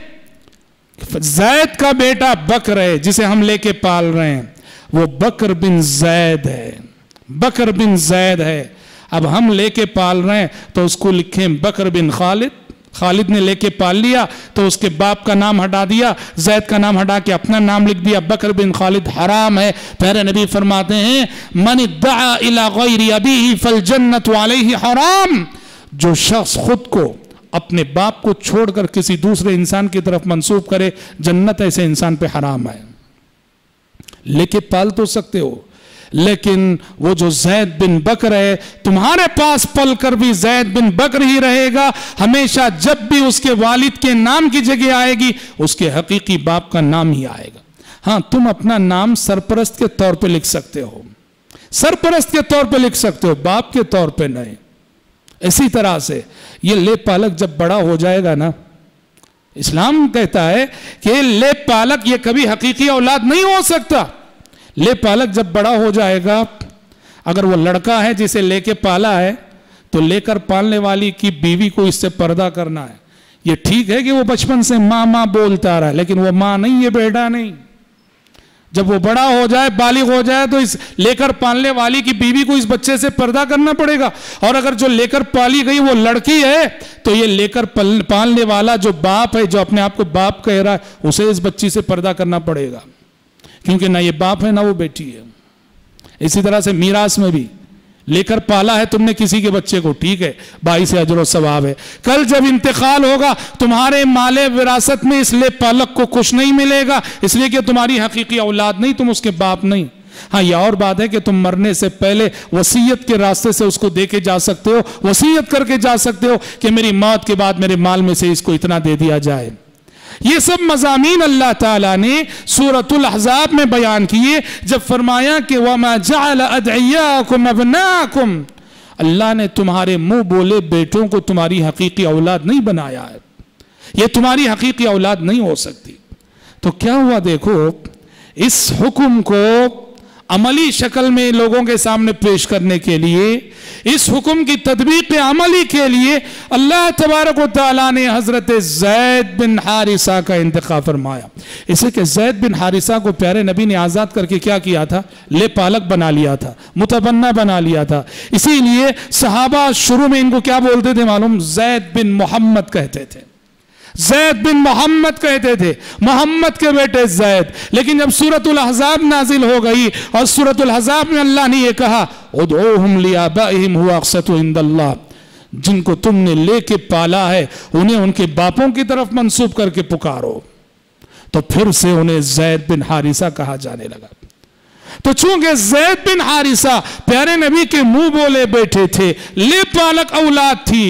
ہے. زید کا بیٹا بکر ہے جسے ہم لے کے پال رہے ہیں, وہ بکر بن زید ہے, بکر بن زید ہے. اب ہم لے کے پال رہے ہیں تو اس کو لکھیں بکر بن خالد. خالد نے لے کے پال لیا تو اس کے باپ کا نام ہٹا دیا, زید کا نام ہٹا کے اپنا نام لکھ دیا, بکر بن خالد. حرام ہے. پیارے نبی فرماتے ہیں من ادعا الی غیر ابیہ فالجنۃ علیہ حرام. جو شخص خود کو اپنے باپ کو چھوڑ کر کسی دوسرے انسان کی طرف منسوب کرے جنت ایسے انسان پہ حرام ہے. لے کے پال تو سکتے ہو لیکن وہ جو زید بن بکر ہے تمہارے پاس پل کر بھی زید بن بکر ہی رہے گا ہمیشہ. جب بھی اس کے والد کے نام کی جگہ آئے گی اس کے حقیقی باپ کا نام ہی آئے گا. ہاں تم اپنا نام سرپرست کے طور پہ لکھ سکتے ہو, سرپرست کے طور پہ لکھ سکتے ہو, باپ کے طور پہ نہیں. اسی طرح سے یہ لے پالک جب بڑا ہو جائے گا نا, اسلام کہتا ہے کہ لے پالک یہ کبھی حقیقی اولاد نہیں ہو سکتا. لے پالک جب بڑا ہو جائے گا, اگر وہ لڑکا ہے جسے لے کے پالا ہے تو لے کر پالنے والی کی بیوی کو اس سے پردہ کرنا ہے. یہ ٹھیک ہے کہ وہ بچپن سے ماں ماں بولتا رہا لیکن وہ ماں نہیں, یہ بیٹا نہیں. جب وہ بڑا ہو جائے, بالغ ہو جائے تو اس لے کر پالنے والی کی بیوی کو اس بچے سے پردہ کرنا پڑے گا. اور اگر جو لے کر پالی گئی وہ لڑکی ہے تو یہ لے کر پالنے والا جو باپ ہے, جو اپنے آپ کو باپ کہہ رہا ہے, اسے اس بچی سے پردہ کرنا پڑے گا کیونکہ نہ یہ باپ ہے نہ وہ بیٹی ہے. اسی طرح سے میراث میں بھی لے کر پالا ہے تم نے کسی کے بچے کو, ٹھیک ہے, باعث اجر و ثواب ہے. کل جب انتقال ہوگا تمہارے مال وراثت میں اس لے پالک کو کچھ نہیں ملے گا, اس لیے کہ تمہاری حقیقی اولاد نہیں, تم اس کے باپ نہیں. ہاں یہ اور بات ہے کہ تم مرنے سے پہلے وصیت کے راستے سے اس کو دے کے جا سکتے ہو, وصیت کر کے جا سکتے ہو کہ میری موت کے بعد میرے مال میں سے اس کو اتنا دے دیا جائے. یہ سب مضامین اللہ تعالیٰ نے سورۃ الاحزاب میں بیان کیے جب فرمایا کہ وَمَا جَعَلَ أَدْعِيَاكُمْ أَبْنَاكُمْ. اللہ نے تمہارے منہ بولے بیٹوں کو تمہاری حقیقی اولاد نہیں بنایا ہے, یہ تمہاری حقیقی اولاد نہیں ہو سکتی. تو کیا ہوا دیکھو, اس حکم کو عملی شکل میں لوگوں کے سامنے پیش کرنے کے لیے, اس حکم کی تطبیق عملی کے لیے اللہ تبارک و تعالیٰ نے حضرت زید بن حارثہ کا انتخاب فرمایا. اسے کہ زید بن حارثہ کو پیارے نبی نے آزاد کر کے کیا کیا تھا, لے پالک بنا لیا تھا, متبنہ بنا لیا تھا. اسی لیے صحابہ شروع میں ان کو کیا بولتے تھے معلوم, زید بن محمد کہتے تھے, زید بن محمد کہتے تھے, محمد کے بیٹے زید. لیکن جب سورۃ الاحزاب نازل ہو گئی اور سورۃ الاحزاب میں اللہ نے یہ کہا ادعوہم لیابائہم ہوا اقسط عند اللہ, جن کو تم نے لے کے پالا ہے انہیں ان کے باپوں کی طرف منسوب کر کے پکارو, تو پھر سے انہیں زید بن حارثہ کہا جانے لگا. تو چونکہ زید بن حارثہ پیارے نبی کے منہ بولے بیٹھے تھے, لے پالک اولاد تھی,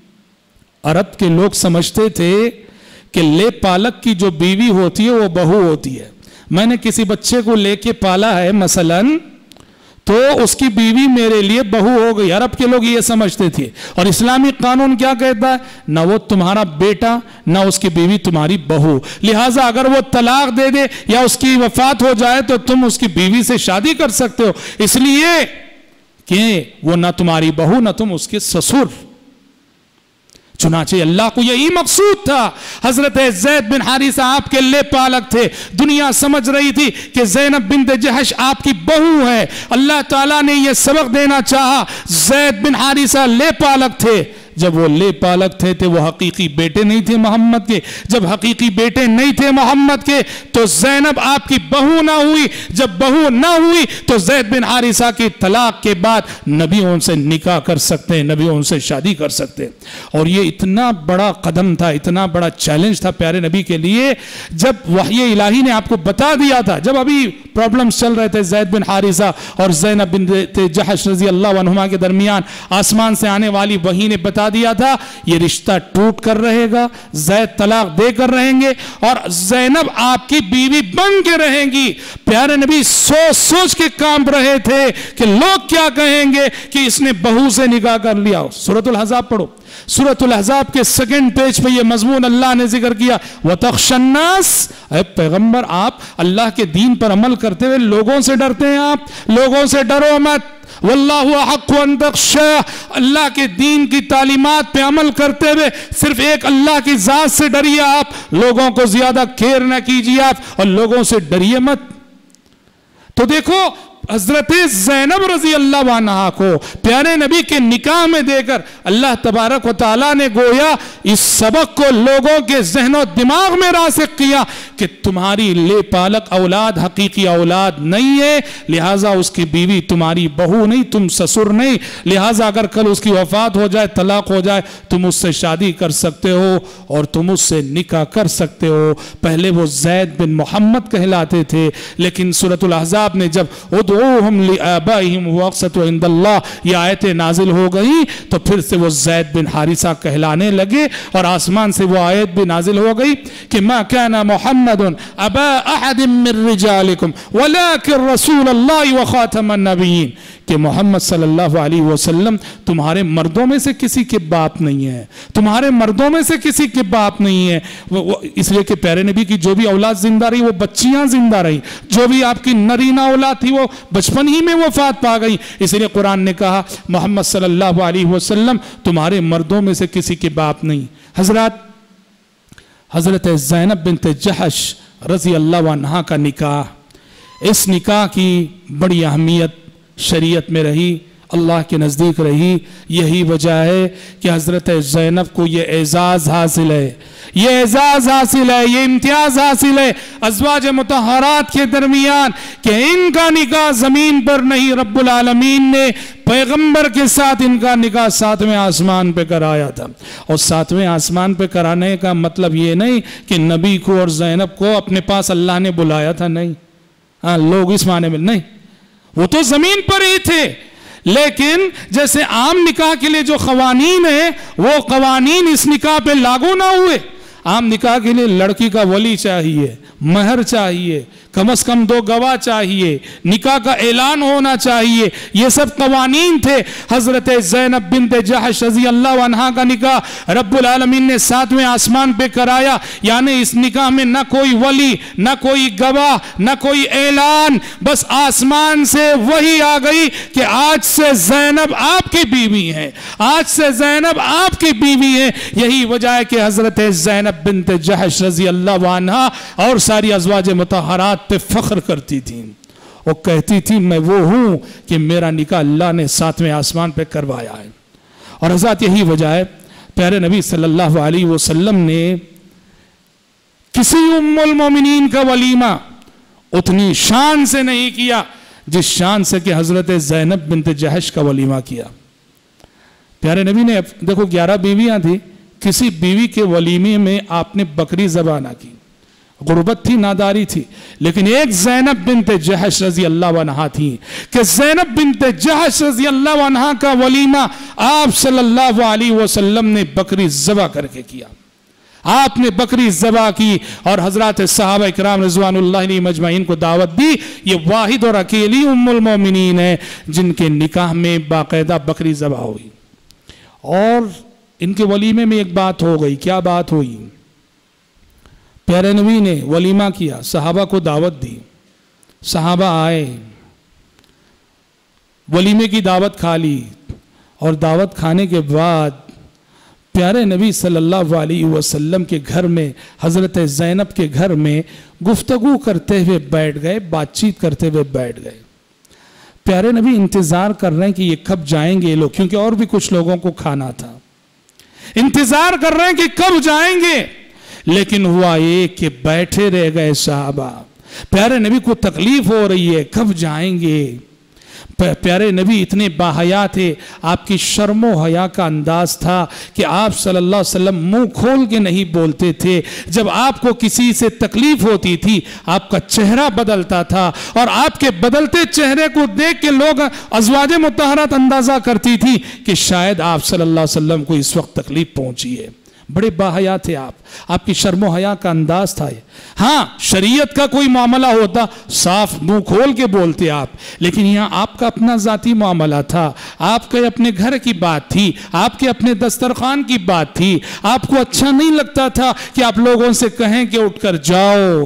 عرب کے لوگ سمجھتے تھے کہ لے پالک کی جو بیوی ہوتی ہے وہ بہو ہوتی ہے. میں نے کسی بچے کو لے کے پالا ہے مثلاً, تو اس کی بیوی میرے لیے بہو ہو گئی. عرب کے لوگ یہ سمجھتے تھے. اور اسلامی قانون کیا کہتا ہے؟ نہ وہ تمہارا بیٹا نہ اس کی بیوی تمہاری بہو. لہٰذا اگر وہ طلاق دے دے یا اس کی وفات ہو جائے تو تم اس کی بیوی سے شادی کر سکتے ہو، اس لیے کہ وہ نہ تمہاری بہو نہ تم اس کے سسر. چنانچہ اللہ کو یہی مقصود تھا. حضرت زید بن حارثہ آپ کے لے پالک تھے. دنیا سمجھ رہی تھی کہ زینب بنت جحش آپ کی بہو ہے. اللہ تعالیٰ نے یہ سبق دینا چاہا. زید بن حارثہ لے پالک تھے. جب وہ لے پالک تھے تھے وہ حقیقی بیٹے نہیں تھے محمد کے. جب حقیقی بیٹے نہیں تھے محمد کے تو زینب آپ کی بہو نہ ہوئی. جب بہو نہ ہوئی تو زید بن حارثہ کی طلاق کے بعد نبی ان سے نکاح کر سکتے ہیں، نبی ان سے شادی کر سکتے. اور یہ اتنا بڑا قدم تھا، اتنا بڑا چیلنج تھا پیارے نبی کے لیے. جب وحی الہی نے آپ کو بتا دیا تھا، جب ابھی پرابلمز چل رہے تھے زید بن حارثہ اور زینب بنت جحش رضی اللہ عنہما کے درمیان، آسمان سے آنے والی وحی نے بتا دیا تھا یہ رشتہ ٹوٹ کر رہے گا، زید طلاق دے کر رہیں گے اور زینب آپ کی بیوی بن کے رہیں گی. پیارے نبی سوچ سوچ کے کانپ رہے تھے کہ لوگ کیا کہیں گے کہ اس نے بہو سے نکاح کر لیا. سورۃ الاحزاب پڑھو. سورۃ الاحزاب کے سیکنڈ پیج پہ یہ مضمون اللہ نے ذکر کیا. وَتَخْشَ النَّاسِ، اے پیغمبر آپ اللہ کے دین پر عمل کرتے ہوئے لوگوں سے ڈرتے ہیں. آپ لوگوں سے ڈرو مت. واللہ احق ان تخشى، اللہ کے دین کی تعلیمات پہ عمل کرتے ہوئے صرف ایک اللہ کی ذات سے ڈریے. آپ لوگوں کو زیادہ کھیر نہ کیجیے آپ اور لوگوں سے ڈریے مت. تو دیکھو حضرت زینب رضی اللہ عنہا کو پیارے نبی کے نکاح میں دے کر اللہ تبارک و تعالیٰ نے گویا اس سبق کو لوگوں کے ذہن و دماغ میں راسخ کیا کہ تمہاری لے پالک اولاد حقیقی اولاد نہیں ہے، لہٰذا اس کی بیوی تمہاری بہو نہیں، تم سسر نہیں. لہٰذا اگر کل اس کی وفات ہو جائے، طلاق ہو جائے، تم اس سے شادی کر سکتے ہو اور تم اس سے نکاح کر سکتے ہو. پہلے وہ زید بن محمد کہلاتے تھے، لیکن سورۃ الاحزاب نے جب ادعوہم لآبائہم واقسط عند اللہ یہ آیتیں نازل ہو گئی تو پھر سے وہ زید بن حارثہ کہلانے لگے اور آسمان سے وہ آیت بھی نازل ہو گئی کہ ما کان محمد ابا احد من رجالکم ولکن رسول اللہ وخاتم النبیین، کہ محمد صلی اللہ علیہ وسلم تمہارے مردوں میں سے کسی کے باپ نہیں ہے، تمہارے مردوں میں سے کسی کے باپ نہیں ہے. اس لیے کہ پیارے نبی کی جو بھی اولاد زندہ رہی وہ بچیاں زندہ رہی، جو بھی آپ کی نرینہ اولاد تھی وہ بچپن ہی میں وفات پا گئی. اس لیے قرآن نے کہا محمد صلی اللہ علیہ وسلم تمہارے مردوں میں سے کسی کے باپ نہیں. حضرات، حضرت زینب بنت جحش رضی اللہ عنہا کا نکاح، اس نکاح کی بڑی اہمیت شریعت میں رہی، اللہ کے نزدیک رہی. یہی وجہ ہے کہ حضرت زینب کو یہ اعزاز حاصل ہے، یہ اعزاز حاصل ہے، یہ امتیاز حاصل ہے ازواج مطہرات کے درمیان کہ ان کا نکاح زمین پر نہیں، رب العالمین نے پیغمبر کے ساتھ ان کا نکاح ساتویں آسمان پہ کرایا تھا. اور ساتویں آسمان پہ کرانے کا مطلب یہ نہیں کہ نبی کو اور زینب کو اپنے پاس اللہ نے بلایا تھا، نہیں. ہاں لوگ اس معنی میں نہیں، وہ تو زمین پر ہی تھے، لیکن جیسے عام نکاح کے لیے جو قوانین ہیں وہ قوانین اس نکاح پہ لاگو نہ ہوئے. عام نکاح کے لیے لڑکی کا ولی چاہیے، مہر چاہیے، کم از کم دو گواہ چاہیے، نکاح کا اعلان ہونا چاہیے، یہ سب قوانین تھے. حضرت زینب بنت جحش رضی اللہ عنہا کا نکاح رب العالمین نے ساتویں آسمان پہ کرایا. یعنی اس نکاح میں نہ کوئی ولی، نہ کوئی گواہ، نہ کوئی اعلان، بس آسمان سے وحی آ گئی کہ آج سے زینب آپ کی بیوی ہیں، آج سے زینب آپ کی بیوی ہیں. یہی وجہ ہے کہ حضرت زینب بنت جحش رضی اللہ عنہا اور ساری ازواج مطہرات پہ فخر کرتی تھی. وہ کہتی تھی میں وہ ہوں کہ میرا نکاح اللہ نے ساتویں آسمان پہ کروایا ہے. اور حضرات یہی وجہ ہے پیارے نبی صلی اللہ علیہ وسلم نے کسی ام المومنین کا ولیمہ اتنی شان سے نہیں کیا جس شان سے کہ حضرت زینب بنت جحش کا ولیمہ کیا. پیارے نبی نے دیکھو گیارہ بیویاں تھی، کسی بیوی کے ولیمے میں آپ نے بکری ذبح نہ کی، غربت تھی، ناداری تھی. لیکن ایک زینب بنت جحش رضی اللہ عنہا تھی کہ زینب بنت جحش رضی اللہ عنہا کا ولیمہ آپ صلی اللہ علیہ وسلم نے بکری ذبح کر کے کیا. آپ نے بکری ذبح کی اور حضرات صحابہ اکرام رضوان اللہ علیہ مجمعین کو دعوت دی. یہ واحد اور اکیلی ام المومنین ہے جن کے نکاح میں باقاعدہ بکری ذبح ہوئی. اور ان کے ولیمے میں ایک بات ہو گئی. کیا بات ہوئی؟ پیارے نبی نے ولیمہ کیا، صحابہ کو دعوت دی، صحابہ آئے، ولیمے کی دعوت کھا لی، اور دعوت کھانے کے بعد پیارے نبی صلی اللہ علیہ وسلم کے گھر میں، حضرت زینب کے گھر میں گفتگو کرتے ہوئے بیٹھ گئے، بات چیت کرتے ہوئے بیٹھ گئے. پیارے نبی انتظار کر رہے ہیں کہ یہ کب جائیں گے لوگ، کیونکہ اور بھی کچھ لوگوں کو کھانا تھا. انتظار کر رہے ہیں کہ کب جائیں گے، لیکن ہوا یہ کہ بیٹھے رہ گئے صحابہ. پیارے نبی کو تکلیف ہو رہی ہے، کب جائیں گے. پیارے نبی اتنے باحیا تھے، آپ کی شرم و حیا کا انداز تھا کہ آپ صلی اللہ علیہ وسلم منہ کھول کے نہیں بولتے تھے. جب آپ کو کسی سے تکلیف ہوتی تھی آپ کا چہرہ بدلتا تھا، اور آپ کے بدلتے چہرے کو دیکھ کے لوگ ازواج مطہرات اندازہ کرتی تھی کہ شاید آپ صلی اللہ علیہ وسلم کو اس وقت تکلیف پہنچی ہے. بڑے باحیا تھے آپ، آپ کی شرم و حیا کا انداز تھا. ہاں شریعت کا کوئی معاملہ ہوتا صاف منہ کھول کے بولتے آپ، لیکن یہاں آپ کا اپنا ذاتی معاملہ تھا، آپ کے اپنے گھر کی بات تھی، آپ کے اپنے دسترخوان کی بات تھی. آپ کو اچھا نہیں لگتا تھا کہ آپ لوگوں سے کہیں کہ اٹھ کر جاؤ.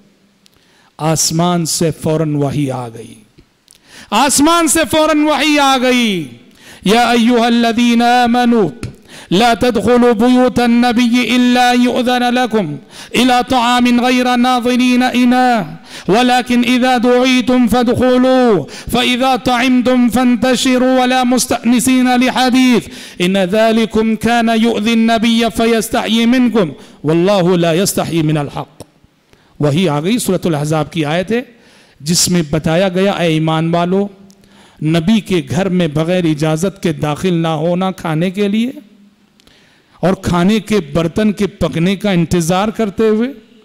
آسمان سے فوراً وحی آ گئی، آسمان سے فوراً وحی آ گئی. یا ایھا الذین آمنوا لا تدخلوا بيوت النبي إلا يؤذن لكم إلى طعام غير ناظرين إناه ولكن إذا دعيتم فادخلوا فإذا طعمتم فانتشروا ولا مستأنسين لحديث إن ذلكم كان يؤذي النبي فيستحيي منكم والله لا يستحيي من الحق. وہی آ گئی سورۃ الاحزاب کی آیت ہے جس میں بتایا گیا اے ایمان والو، نبی کے گھر میں بغیر اجازت کے داخل نہ ہونا کھانے کے لیے، اور کھانے کے برتن کے پکنے کا انتظار کرتے ہوئے.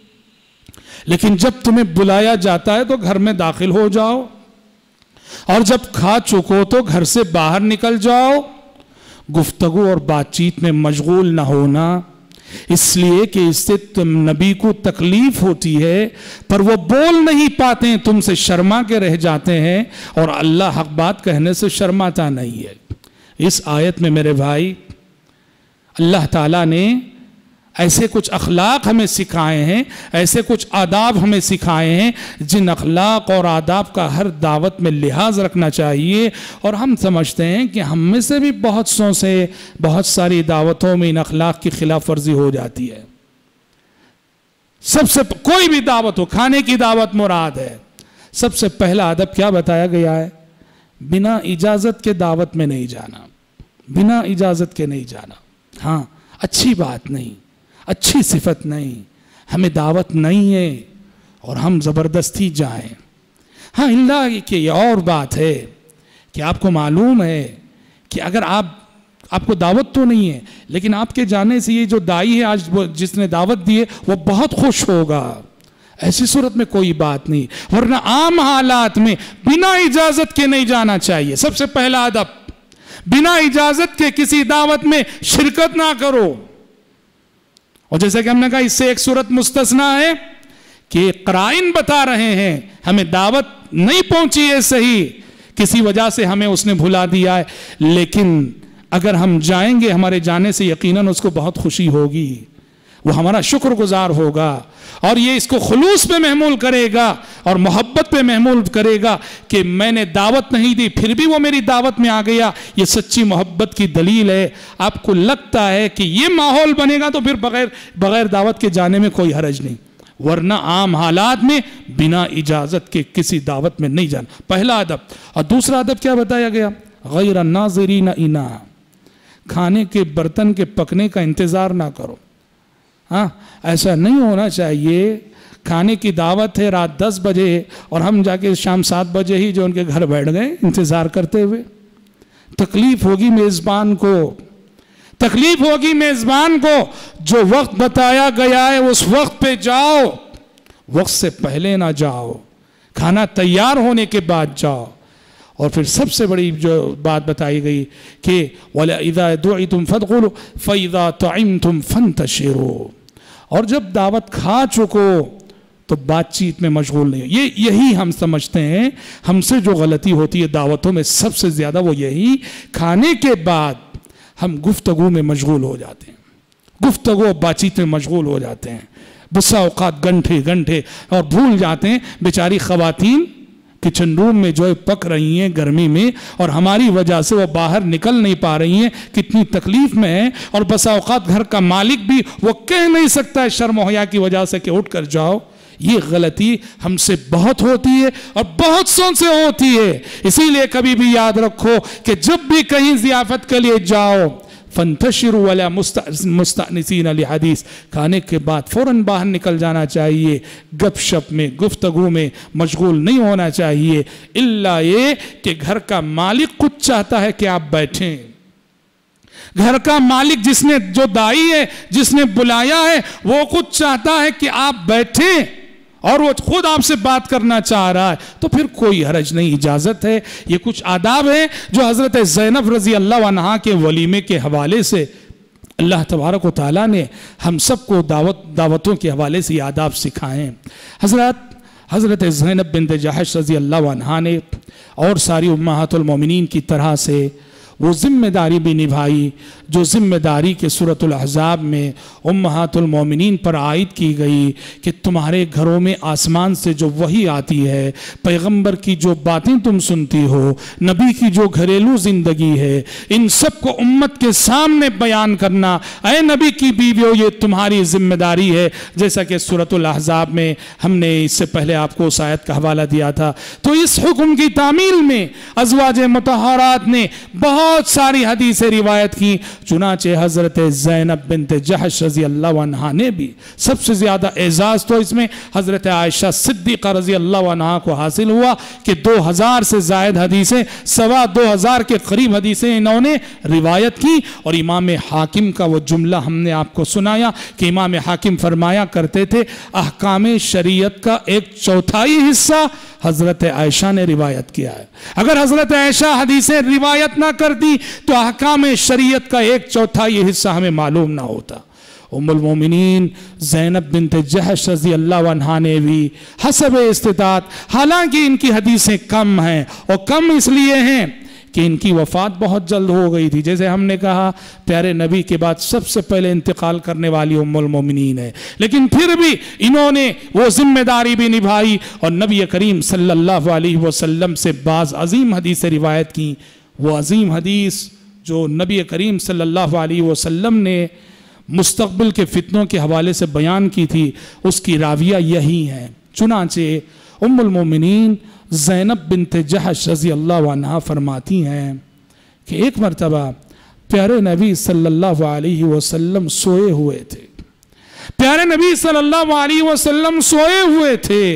لیکن جب تمہیں بلایا جاتا ہے تو گھر میں داخل ہو جاؤ، اور جب کھا چکو تو گھر سے باہر نکل جاؤ. گفتگو اور بات چیت میں مشغول نہ ہونا، اس لیے کہ اس سے تم نبی کو تکلیف ہوتی ہے پر وہ بول نہیں پاتے ہیں، تم سے شرما کے رہ جاتے ہیں، اور اللہ حق بات کہنے سے شرماتا نہیں ہے. اس آیت میں میرے بھائی اللہ تعالیٰ نے ایسے کچھ اخلاق ہمیں سکھائے ہیں، ایسے کچھ آداب ہمیں سکھائے ہیں جن اخلاق اور آداب کا ہر دعوت میں لحاظ رکھنا چاہیے. اور ہم سمجھتے ہیں کہ ہم میں سے بھی بہت سو سے بہت ساری دعوتوں میں ان اخلاق کی خلاف ورزی ہو جاتی ہے. سب سے کوئی بھی دعوت ہو، کھانے کی دعوت مراد ہے، سب سے پہلا ادب کیا بتایا گیا ہے؟ بنا اجازت کے دعوت میں نہیں جانا، بنا اجازت کے نہیں جانا. ہاں اچھی بات نہیں، اچھی صفت نہیں، ہمیں دعوت نہیں ہے اور ہم زبردستی جائیں. ہاں اللہ کہ یہ اور بات ہے کہ آپ کو معلوم ہے کہ اگر آپ آپ کو دعوت تو نہیں ہے لیکن آپ کے جانے سے یہ جو دائی ہے آج جس نے دعوت دی ہے وہ بہت خوش ہوگا. ایسی صورت میں کوئی بات نہیں، ورنہ عام حالات میں بنا اجازت کے نہیں جانا چاہیے. سب سے پہلا ادب، بنا اجازت کے کسی دعوت میں شرکت نہ کرو. اور جیسا کہ ہم نے کہا اس سے ایک صورت مستثنا ہے کہ قرائن بتا رہے ہیں ہمیں دعوت نہیں پہنچی ہے صحیح، کسی وجہ سے ہمیں اس نے بھلا دیا ہے، لیکن اگر ہم جائیں گے ہمارے جانے سے یقیناً اس کو بہت خوشی ہوگی، وہ ہمارا شکر گزار ہوگا، اور یہ اس کو خلوص پہ محمول کرے گا اور محبت پہ محمول کرے گا کہ میں نے دعوت نہیں دی پھر بھی وہ میری دعوت میں آ گیا. یہ سچی محبت کی دلیل ہے. آپ کو لگتا ہے کہ یہ ماحول بنے گا تو پھر بغیر بغیر دعوت کے جانے میں کوئی حرج نہیں، ورنہ عام حالات میں بنا اجازت کے کسی دعوت میں نہیں جانا. پہلا ادب. اور دوسرا ادب کیا بتایا گیا؟ غیر الناظرین انا، کھانے کے برتن کے پکنے کا انتظار نہ کرو. ہاں ایسا نہیں ہونا چاہیے. کھانے کی دعوت ہے رات دس بجے اور ہم جا کے شام سات بجے ہی جو ان کے گھر بیٹھ گئے انتظار کرتے ہوئے. تکلیف ہوگی میزبان کو، تکلیف ہوگی میزبان کو. جو وقت بتایا گیا ہے اس وقت پہ جاؤ، وقت سے پہلے نہ جاؤ، کھانا تیار ہونے کے بعد جاؤ. اور پھر سب سے بڑی جو بات بتائی گئی کہ وَلَا إِذَا دُعِتُمْ فَادْخُلُوا فَإِذَا طَعِمْتُمْ فَانْتَشِرُوا. اور جب دعوت کھا چکو تو بات چیت میں مشغول نہیں ہو. یہ یہی ہم سمجھتے ہیں ہم سے جو غلطی ہوتی ہے دعوتوں میں سب سے زیادہ وہ یہی, کھانے کے بعد ہم گفتگو میں مشغول ہو جاتے ہیں, گفتگو بات چیت میں مشغول ہو جاتے ہیں بسا اوقات گھنٹے گھنٹے, اور بھول جاتے ہیں بیچاری خواتین کچن روم میں جو پک رہی ہیں گرمی میں, اور ہماری وجہ سے وہ باہر نکل نہیں پا رہی ہیں, کتنی تکلیف میں ہیں, اور بسا اوقات گھر کا مالک بھی وہ کہہ نہیں سکتا ہے شرم و حیا کی وجہ سے کہ اٹھ کر جاؤ. یہ غلطی ہم سے بہت ہوتی ہے اور بہت سو سے ہوتی ہے. اسی لیے کبھی بھی یاد رکھو کہ جب بھی کہیں ضیافت کے لیے جاؤ فانتشروا ولا مستأنسین لحدیث, کھانے کے بعد فوراً باہر نکل جانا چاہیے, گپ شپ میں گفتگو میں مشغول نہیں ہونا چاہیے, الا یہ کہ گھر کا مالک کچھ چاہتا ہے کہ آپ بیٹھیں. گھر کا مالک جس نے جو دائی ہے جس نے بلایا ہے وہ کچھ چاہتا ہے کہ آپ بیٹھیں اور وہ خود آپ سے بات کرنا چاہ رہا ہے تو پھر کوئی حرج نہیں, اجازت ہے. یہ کچھ آداب ہیں جو حضرت زینب رضی اللہ عنہا کے ولیمے کے حوالے سے اللہ تبارک و تعالیٰ نے ہم سب کو دعوت دعوتوں کے حوالے سے یہ آداب سکھائے ہیں. حضرات حضرت زینب بنت جحش رضی اللہ عنہا نے اور ساری امہات المومنین کی طرح سے وہ ذمہ داری بھی نبھائی جو ذمہ داری کے سورۃ الاحزاب میں امہات المومنین پر عائد کی گئی کہ تمہارے گھروں میں آسمان سے جو وحی آتی ہے, پیغمبر کی جو باتیں تم سنتی ہو, نبی کی جو گھریلو زندگی ہے, ان سب کو امت کے سامنے بیان کرنا اے نبی کی بیویوں یہ تمہاری ذمہ داری ہے. جیسا کہ سورۃ الاحزاب میں ہم نے اس سے پہلے آپ کو اس آیت کا حوالہ دیا تھا. تو اس حکم کی تعمیل میں ازواج مطہرات نے بہت بہت ساری حدیثیں روایت کی. چنانچہ حضرت زینب بنت جحش رضی اللہ عنہا نے بھی, سب سے زیادہ اعزاز تو اس میں حضرت عائشہ صدیقہ رضی اللہ عنہا کو حاصل ہوا کہ دو ہزار سے زائد حدیثیں, سوا دو ہزار کے قریب حدیثیں انہوں نے روایت کی. اور امام حاکم کا وہ جملہ ہم نے آپ کو سنایا کہ امام حاکم فرمایا کرتے تھے احکام شریعت کا ایک چوتھائی حصہ حضرت عائشہ نے روایت کیا ہے. اگر حضرت عائشہ حدیثیں روایت نہ کرتی تو احکام شریعت کا ایک چوتھائی حصہ ہمیں معلوم نہ ہوتا. ام المومنین زینب بنت جحش رضی اللہ عنہا نے بھی حسب استطاعت, حالانکہ ان کی حدیثیں کم ہیں اور کم اس لیے ہیں کہ ان کی وفات بہت جلد ہو گئی تھی. جیسے ہم نے کہا پیارے نبی کے بعد سب سے پہلے انتقال کرنے والی ام المومنین ہے, لیکن پھر بھی انہوں نے وہ ذمہ داری بھی نبھائی اور نبی کریم صلی اللہ علیہ وسلم سے بعض عظیم حدیثیں روایت کی. وہ عظیم حدیث جو نبی کریم صلی اللہ علیہ وسلم نے مستقبل کے فتنوں کے حوالے سے بیان کی تھی اس کی راویہ یہی ہیں. چنانچہ ام المومنین زینب بنت جحش رضی اللہ عنہا فرماتی ہیں کہ ایک مرتبہ پیارے نبی صلی اللہ علیہ وسلم سوئے ہوئے تھے. پیارے نبی صلی اللہ علیہ وسلم سوئے ہوئے تھے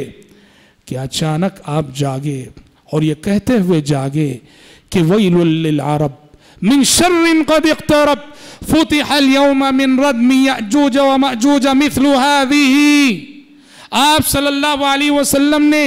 کہ اچانک آپ جاگے اور یہ کہتے ہوئے جاگے کہ ویل للعرب من شر قد اقترب فتح اليوم من ردم یأجوج ومأجوج مثل هذه. آپ صلی اللہ علیہ وسلم نے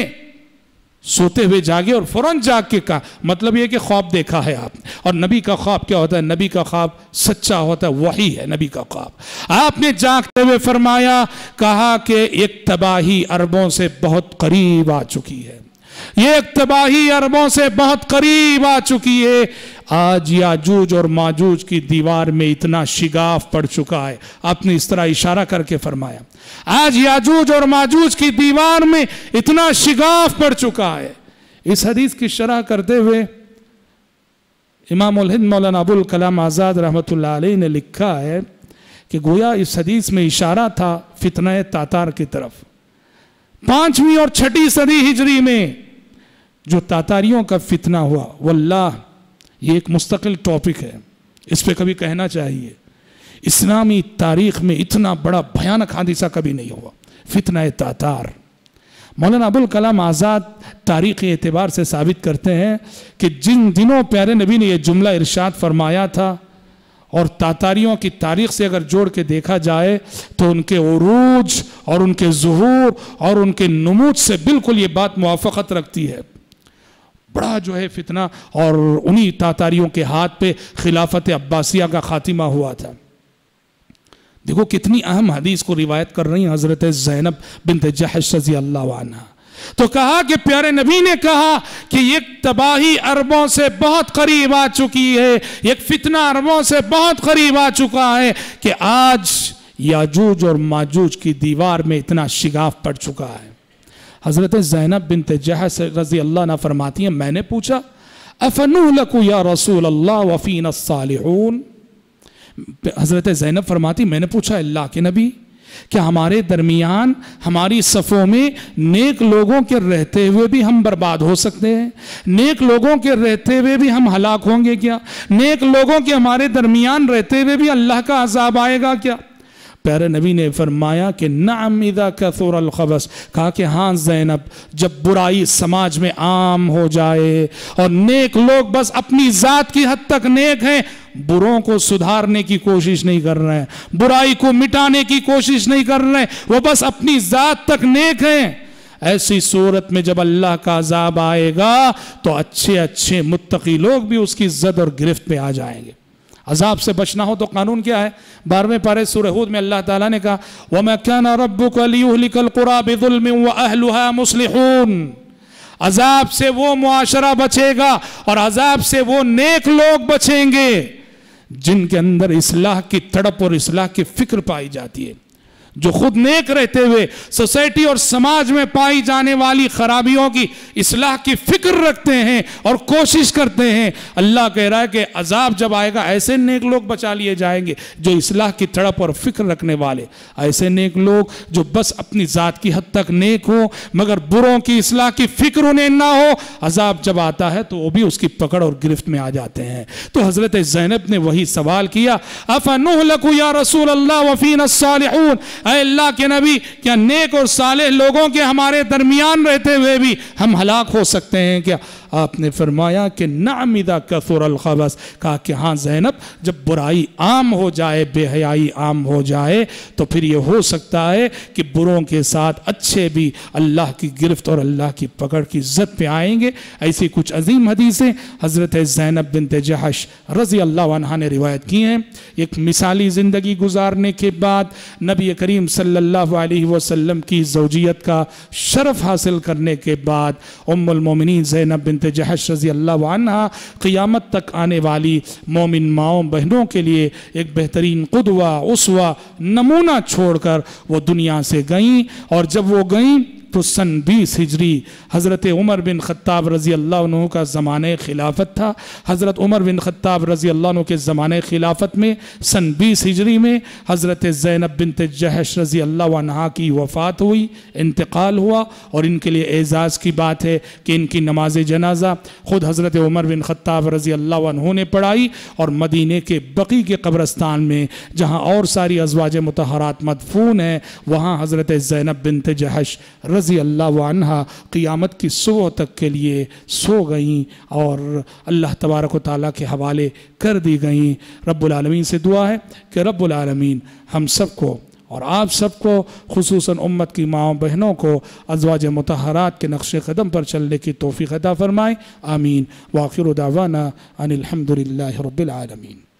سوتے ہوئے جاگے اور فوراً جاگ کے کہا, مطلب یہ کہ خواب دیکھا ہے آپ, اور نبی کا خواب کیا ہوتا ہے, نبی کا خواب سچا ہوتا ہے, وحی ہے نبی کا خواب. آپ نے جاگتے ہوئے فرمایا, کہا کہ ایک تباہی عربوں سے بہت قریب آ چکی ہے, یہ ایک تباہی عربوں سے بہت قریب آ چکی ہے. آج یاجوج اور ماجوج کی دیوار میں اتنا شگاف پڑ چکا ہے. آپ نے اس طرح اشارہ کر کے فرمایا آج یاجوج اور ماجوج کی دیوار میں اتنا شگاف پڑ چکا ہے. اس حدیث کی شرح کرتے ہوئے امام الہند مولانا ابو الکلام آزاد رحمت اللہ علیہ نے لکھا ہے کہ گویا اس حدیث میں اشارہ تھا فتنہ تاتار کی طرف. پانچویں اور چھٹی صدی ہجری میں جو تاتاریوں کا فتنہ ہوا, واللہ یہ ایک مستقل ٹاپک ہے, اس پہ کبھی کہنا چاہیے. اسلامی تاریخ میں اتنا بڑا بھیانک حادثہ کبھی نہیں ہوا, فتنہ تاتار. مولانا ابو الکلام آزاد تاریخی اعتبار سے ثابت کرتے ہیں کہ جن دنوں پیارے نبی نے یہ جملہ ارشاد فرمایا تھا اور تاتاریوں کی تاریخ سے اگر جوڑ کے دیکھا جائے تو ان کے عروج اور ان کے ظہور اور ان کے نمود سے بالکل یہ بات موافقت رکھتی ہے. بڑا جو ہے فتنہ, اور انہی تاتاریوں کے ہاتھ پہ خلافت عباسیہ کا خاتمہ ہوا تھا. دیکھو کتنی اہم حدیث کو روایت کر رہی ہیں حضرت زینب بنت جحش رضی اللہ عنہ. تو کہا کہ پیارے نبی نے کہا کہ ایک تباہی عربوں سے بہت قریب آ چکی ہے, ایک فتنہ عربوں سے بہت قریب آ چکا ہے کہ آج یاجوج اور ماجوج کی دیوار میں اتنا شگاف پڑ چکا ہے. حضرت زینب بنت جحش رضی اللہ عنہ فرماتی ہیں میں نے پوچھا افنہلک یا رسول اللہ وفینا الصالحون. حضرت زینب فرماتی میں نے پوچھا اللہ کے نبی کیا ہمارے درمیان ہماری صفوں میں نیک لوگوں کے رہتے ہوئے بھی ہم برباد ہو سکتے ہیں؟ نیک لوگوں کے رہتے ہوئے بھی ہم ہلاک ہوں گے کیا؟ نیک لوگوں کے ہمارے درمیان رہتے ہوئے بھی اللہ کا عذاب آئے گا کیا؟ پیارے نبی نے فرمایا کہ نعم اذا کثر الخبث. کہا کہ ہاں زینب, جب برائی سماج میں عام ہو جائے اور نیک لوگ بس اپنی ذات کی حد تک نیک ہیں, بروں کو سدھارنے کی کوشش نہیں کر رہے ہیں, برائی کو مٹانے کی کوشش نہیں کر رہے ہیں, وہ بس اپنی ذات تک نیک ہیں, ایسی صورت میں جب اللہ کا عذاب آئے گا تو اچھے اچھے متقی لوگ بھی اس کی زد اور گرفت میں آ جائیں گے. عذاب سے بچنا ہو تو قانون کیا ہے؟ بارہویں پارے سورہ ہود میں اللہ تعالیٰ نے کہا وَمَا كَانَ رَبُّكَ لِيُهْلِكَ الْقُرَى بِظُلْمٍ وَأَهْلُهَا مُصْلِحُونَ. عذاب سے وہ معاشرہ بچے گا اور عذاب سے وہ نیک لوگ بچیں گے جن کے اندر اصلاح کی تڑپ اور اصلاح کی فکر پائی جاتی ہے, جو خود نیک رہتے ہوئے سوسائٹی اور سماج میں پائی جانے والی خرابیوں کی اصلاح کی فکر رکھتے ہیں اور کوشش کرتے ہیں. اللہ کہہ رہا ہے کہ عذاب جب آئے گا ایسے نیک لوگ بچا لیے جائیں گے جو اصلاح کی تڑپ اور فکر رکھنے والے, ایسے نیک لوگ جو بس اپنی ذات کی حد تک نیک ہوں مگر بروں کی اصلاح کی فکر انہیں نہ ہو. عذاب جب آتا ہے تو وہ بھی اس کی پکڑ اور گرفت میں آ جاتے ہیں. تو حضرت زینب نے وہی سوال کیا افنہلک یا رسول اللہ وفینا الصالحون, اے اللہ کے نبی کیا نیک اور صالح لوگوں کے ہمارے درمیان رہتے ہوئے بھی ہم ہلاک ہو سکتے ہیں کیا؟ آپ نے فرمایا کہ نعم اذا کثر الخبث. کہا کہ ہاں زینب, جب برائی عام ہو جائے, بے حیائی عام ہو جائے تو پھر یہ ہو سکتا ہے کہ بروں کے ساتھ اچھے بھی اللہ کی گرفت اور اللہ کی پکڑ کی زد پہ آئیں گے. ایسی کچھ عظیم حدیثیں حضرت زینب بنت جحش رضی اللہ عنہا نے روایت کی ہیں. ایک مثالی زندگی گزارنے کے بعد نبی کریم صلی اللہ علیہ وسلم کی زوجیت کا شرف حاصل کرنے کے بعد ام المومنین زینب بنت جحش رضی اللہ عنہ قیامت تک آنے والی مومن ماؤں بہنوں کے لیے ایک بہترین قدوہ اسوہ نمونہ چھوڑ کر وہ دنیا سے گئیں. اور جب وہ گئیں تو سن بیس ہجری حضرت عمر بن خطاب رضی اللہ عنہ کا زمانہ خلافت تھا. حضرت عمر بن خطاب رضی اللہ عنہ کے زمانہ خلافت میں سن بیس ہجری میں حضرت زینب بنت جحش رضی اللہ عنہ کی وفات ہوئی, انتقال ہوا. اور ان کے لیے اعزاز کی بات ہے کہ ان کی نماز جنازہ خود حضرت عمر بن خطاب رضی اللہ عنہ نے پڑھائی اور مدینے کے بقیع کے قبرستان میں جہاں اور ساری ازواج مطہرات مدفون ہیں وہاں حضرت زینب بنت جحش رضی اللہ عنہ قیامت کی صبح تک کے لیے سو گئیں اور اللہ تبارک و تعالیٰ کے حوالے کر دی گئیں. رب العالمین سے دعا ہے کہ رب العالمین ہم سب کو اور آپ سب کو خصوصاً امت کی ماں بہنوں کو ازواج مطہرات کے نقش قدم پر چلنے کی توفیق عطا فرمائے. آمین. وآخر دعوانا ان الحمد للہ رب العالمین.